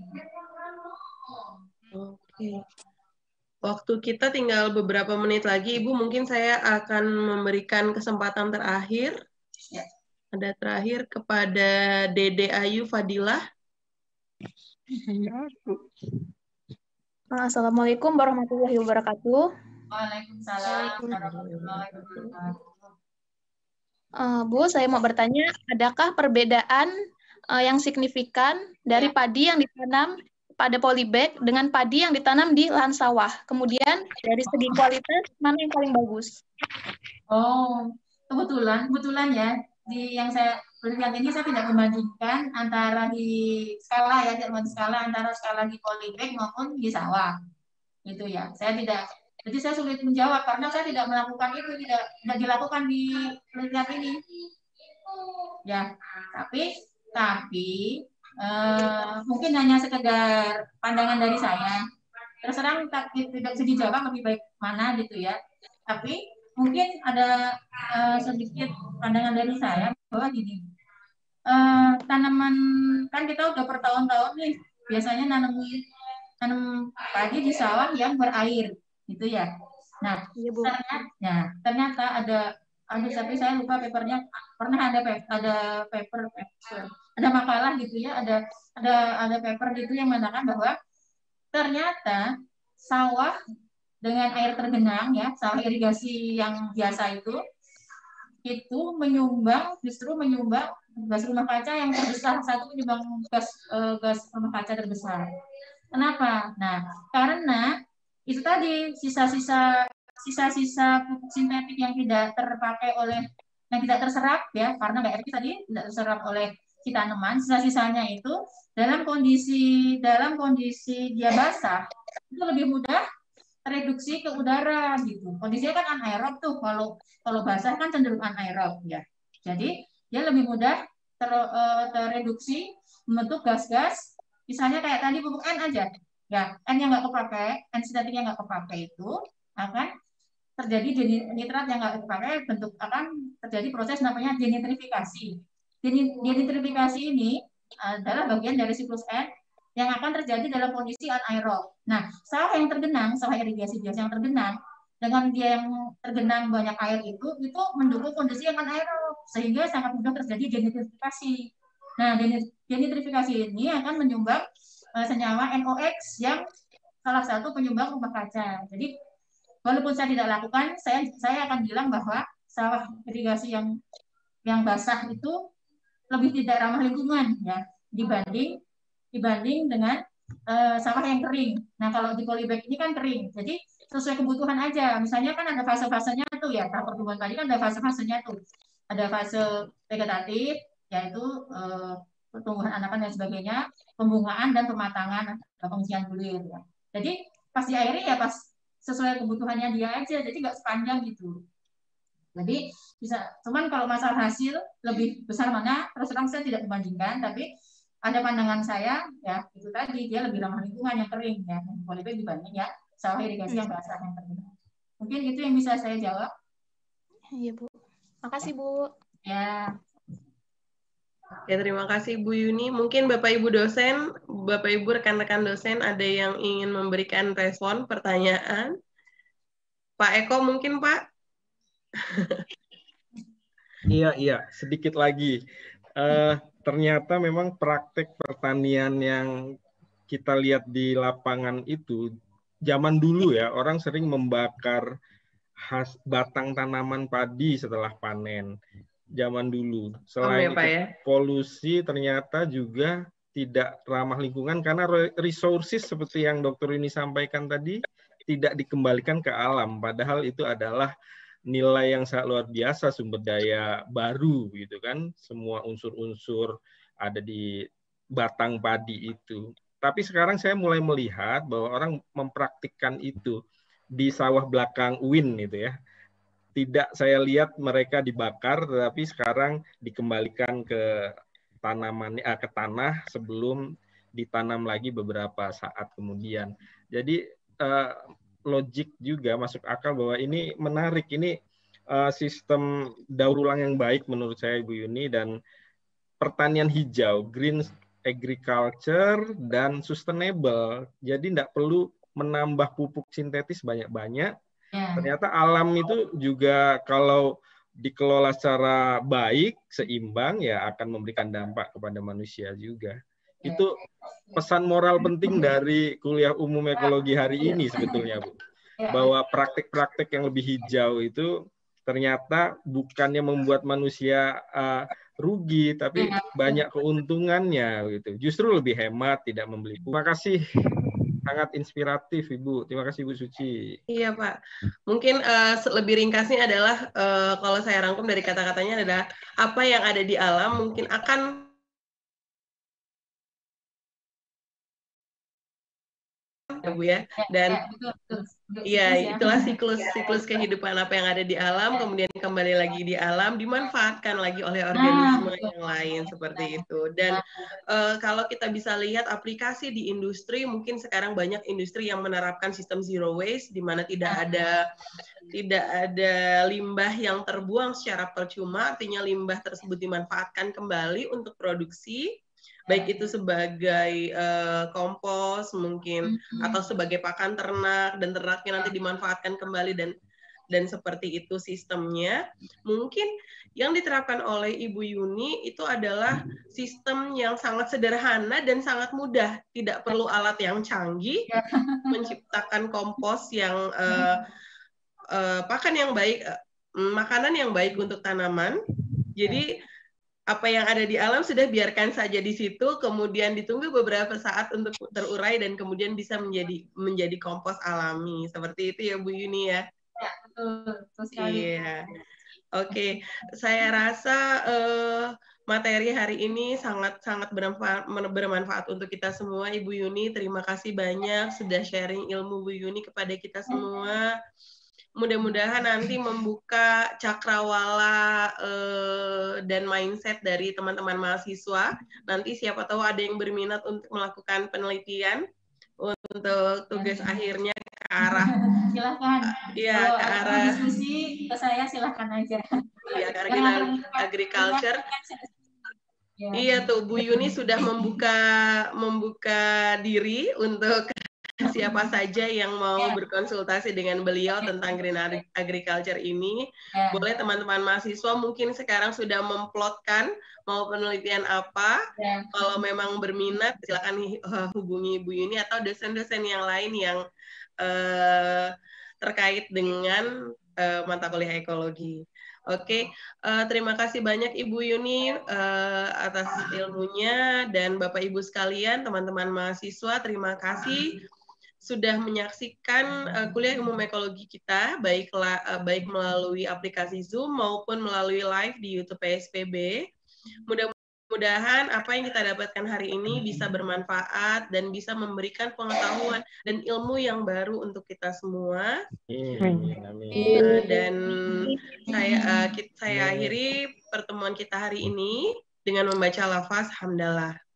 Oke. Waktu kita tinggal beberapa menit lagi, Ibu. Mungkin saya akan memberikan kesempatan terakhir. Ya. Ada terakhir kepada Dede Ayu Fadilah. Assalamualaikum warahmatullahi wabarakatuh. Waalaikumsalam warahmatullahi wabarakatuh. Uh, Bu, saya mau bertanya, adakah perbedaan uh, yang signifikan dari padi yang ditanam pada polybag dengan padi yang ditanam di lahan sawah? Kemudian dari segi kualitas, mana yang paling bagus? Oh, kebetulan, kebetulan ya, di yang saya lihat ini saya tidak membandingkan antara di skala ya, tidak membanding skala antara skala di polybag maupun di sawah, gitu ya. Saya tidak, jadi saya sulit menjawab karena saya tidak melakukan itu, tidak tidak dilakukan di penelitian ini, ya. Tapi, tapi uh, mungkin hanya sekedar pandangan dari saya. Terus terang tidak bisa dijawab lebih baik mana gitu ya. Tapi mungkin ada uh, sedikit pandangan dari saya bahwa gini, uh, tanaman kan kita udah bertahun-tahun nih biasanya nanam tanam padi di sawah yang berair, gitu ya. Nah, ya, Bu. Ternyata, ya, ternyata ada ada tapi saya lupa papernya, pernah ada ada paper, paper ada makalah gitu ya, ada ada ada paper gitu yang mengatakan bahwa ternyata sawah dengan air tergenang ya, sawah irigasi yang biasa itu itu menyumbang justru menyumbang gas rumah kaca yang terbesar, satu menyumbang gas uh, gas rumah kaca terbesar. Kenapa? Nah, karena itu tadi sisa-sisa sisa-sisa pupuk sintetik yang tidak terpakai oleh yang tidak terserap ya, karena B R T tadi tidak terserap oleh si tanaman, sisa-sisanya itu dalam kondisi dalam kondisi dia basah itu lebih mudah reduksi ke udara gitu. Kondisinya kan anaerob tuh, kalau kalau basah kan cenderung anaerob ya. Jadi dia lebih mudah ter, uh, tereduksi membentuk gas-gas, misalnya kayak tadi pupuk N aja. Ya, N yang nggak kepakai, N sintetik yang nggak kepakai itu akan terjadi nitrat yang nggak kepakai, bentuk akan terjadi proses namanya denitrifikasi. Denitrifikasi ini adalah bagian dari siklus N yang akan terjadi dalam kondisi anaerob. Nah, sawah yang tergenang, sawah irigasi biasa yang tergenang, dengan dia yang tergenang banyak air itu, itu mendukung kondisi yang anaerob, sehingga sangat mudah terjadi denitrifikasi. Nah, denitrifikasi ini akan menyumbang uh, senyawa N O X yang salah satu penyumbang rumah kaca. Jadi, walaupun saya tidak lakukan, saya saya akan bilang bahwa sawah irigasi yang yang basah itu lebih tidak ramah lingkungan ya dibanding dibanding dengan uh, sawah yang kering. Nah, kalau di polybag ini kan kering, jadi sesuai kebutuhan aja. Misalnya kan ada fase-fasenya tuh ya, tahap pertumbuhan tadi kan ada fase-fasenya tuh. Ada fase vegetatif, yaitu uh, pertumbuhan anakan dan sebagainya, pembungaan dan pematangan, pengisian bulir. Ya. Jadi pas diairi ya pas sesuai kebutuhannya dia aja, jadi nggak sepanjang gitu. Jadi bisa, cuman kalau masalah hasil lebih besar mana, terus terang saya tidak membandingkan, tapi ada pandangan saya ya itu tadi dia lebih ramah lingkungan yang kering ya polybag dibanding ya sawah irigasi yang basah yang tergenang. Mungkin itu yang bisa saya jawab. Iya Bu. Makasih Bu. Ya. Ya terima kasih Bu Yuni. Mungkin Bapak Ibu dosen, Bapak Ibu rekan-rekan dosen ada yang ingin memberikan respon pertanyaan. Pak Eko mungkin Pak. Iya iya sedikit lagi. Uh, ternyata memang praktek pertanian yang kita lihat di lapangan itu zaman dulu ya orang sering membakar has, batang tanaman padi setelah panen zaman dulu. Selain oh, ya, itu, polusi ternyata juga tidak ramah lingkungan karena resources seperti yang Dokter Yuni sampaikan tadi tidak dikembalikan ke alam, padahal itu adalah nilai yang sangat luar biasa, sumber daya baru gitu kan, semua unsur-unsur ada di batang padi itu. Tapi sekarang saya mulai melihat bahwa orang mempraktikkan itu di sawah belakang U I N itu ya. Tidak saya lihat mereka dibakar, tetapi sekarang dikembalikan ke tanaman eh, ke tanah sebelum ditanam lagi beberapa saat kemudian. Jadi eh, logik juga masuk akal bahwa ini menarik, ini uh, sistem daur ulang yang baik menurut saya Ibu Yuni, dan pertanian hijau, green agriculture dan sustainable. Jadi tidak perlu menambah pupuk sintetis banyak-banyak. Yeah. Ternyata alam itu juga kalau dikelola secara baik, seimbang, ya akan memberikan dampak kepada manusia juga. Itu pesan moral penting dari kuliah umum ekologi hari ini sebetulnya, Bu. Bahwa praktik-praktik yang lebih hijau itu ternyata bukannya membuat manusia uh, rugi, tapi banyak keuntungannya gitu. Justru lebih hemat, tidak membeli. Terima kasih. Sangat inspiratif, Ibu. Terima kasih, Bu Suci. Iya, Pak. Mungkin uh, lebih ringkasnya adalah, uh, kalau saya rangkum dari kata-katanya adalah, apa yang ada di alam mungkin akan ya Bu ya. Dan iya, itulah siklus siklus kehidupan apa yang ada di alam, kemudian kembali lagi di alam, dimanfaatkan lagi oleh organisme yang lain seperti itu. Dan uh, kalau kita bisa lihat aplikasi di industri, mungkin sekarang banyak industri yang menerapkan sistem zero waste, di mana tidak ada tidak ada limbah yang terbuang secara percuma, artinya limbah tersebut dimanfaatkan kembali untuk produksi, baik itu sebagai uh, kompos mungkin atau sebagai pakan ternak, dan ternaknya nanti dimanfaatkan kembali, dan dan seperti itu sistemnya. Mungkin yang diterapkan oleh Ibu Yuni itu adalah sistem yang sangat sederhana dan sangat mudah, tidak perlu alat yang canggih, menciptakan kompos yang uh, uh, pakan yang baik, uh, makanan yang baik untuk tanaman. Jadi apa yang ada di alam sudah biarkan saja di situ, kemudian ditunggu beberapa saat untuk terurai dan kemudian bisa menjadi menjadi kompos alami. Seperti itu ya Bu Yuni ya. Ya, betul, betul sekali. Iya. Oke, saya rasa uh, materi hari ini sangat-sangat bermanfaat, bermanfaat untuk kita semua. Ibu Yuni, terima kasih banyak sudah sharing ilmu Bu Yuni kepada kita semua. Mudah-mudahan nanti membuka cakrawala eh, dan mindset dari teman-teman mahasiswa. Nanti siapa tahu ada yang berminat untuk melakukan penelitian untuk tugas akhirnya ke arah silahkan. Iya, ke arah diskusi ke saya silahkan aja. Iya, ke arah agriculture. Ya. Iya tuh, Bu Yuni sudah membuka membuka diri untuk siapa saja yang mau ya. berkonsultasi dengan beliau tentang green agriculture ini. Ya. Boleh teman-teman mahasiswa mungkin sekarang sudah memplotkan mau penelitian apa. Ya. Kalau memang berminat, silakan hubungi Bu Yuni atau dosen-dosen yang lain yang uh, terkait dengan uh, mata kuliah ekologi. Oke, okay. uh, terima kasih banyak Ibu Yuni uh, atas ilmunya, dan Bapak Ibu sekalian, teman-teman mahasiswa, terima kasih sudah menyaksikan uh, kuliah umum ekologi kita, baik, uh, baik melalui aplikasi Zoom maupun melalui live di YouTube P S P B. Mudah-mudahan apa yang kita dapatkan hari ini bisa bermanfaat dan bisa memberikan pengetahuan dan ilmu yang baru untuk kita semua. Amin. Amin. Uh, dan saya uh, kita, saya akhiri pertemuan kita hari ini dengan membaca lafaz hamdalah.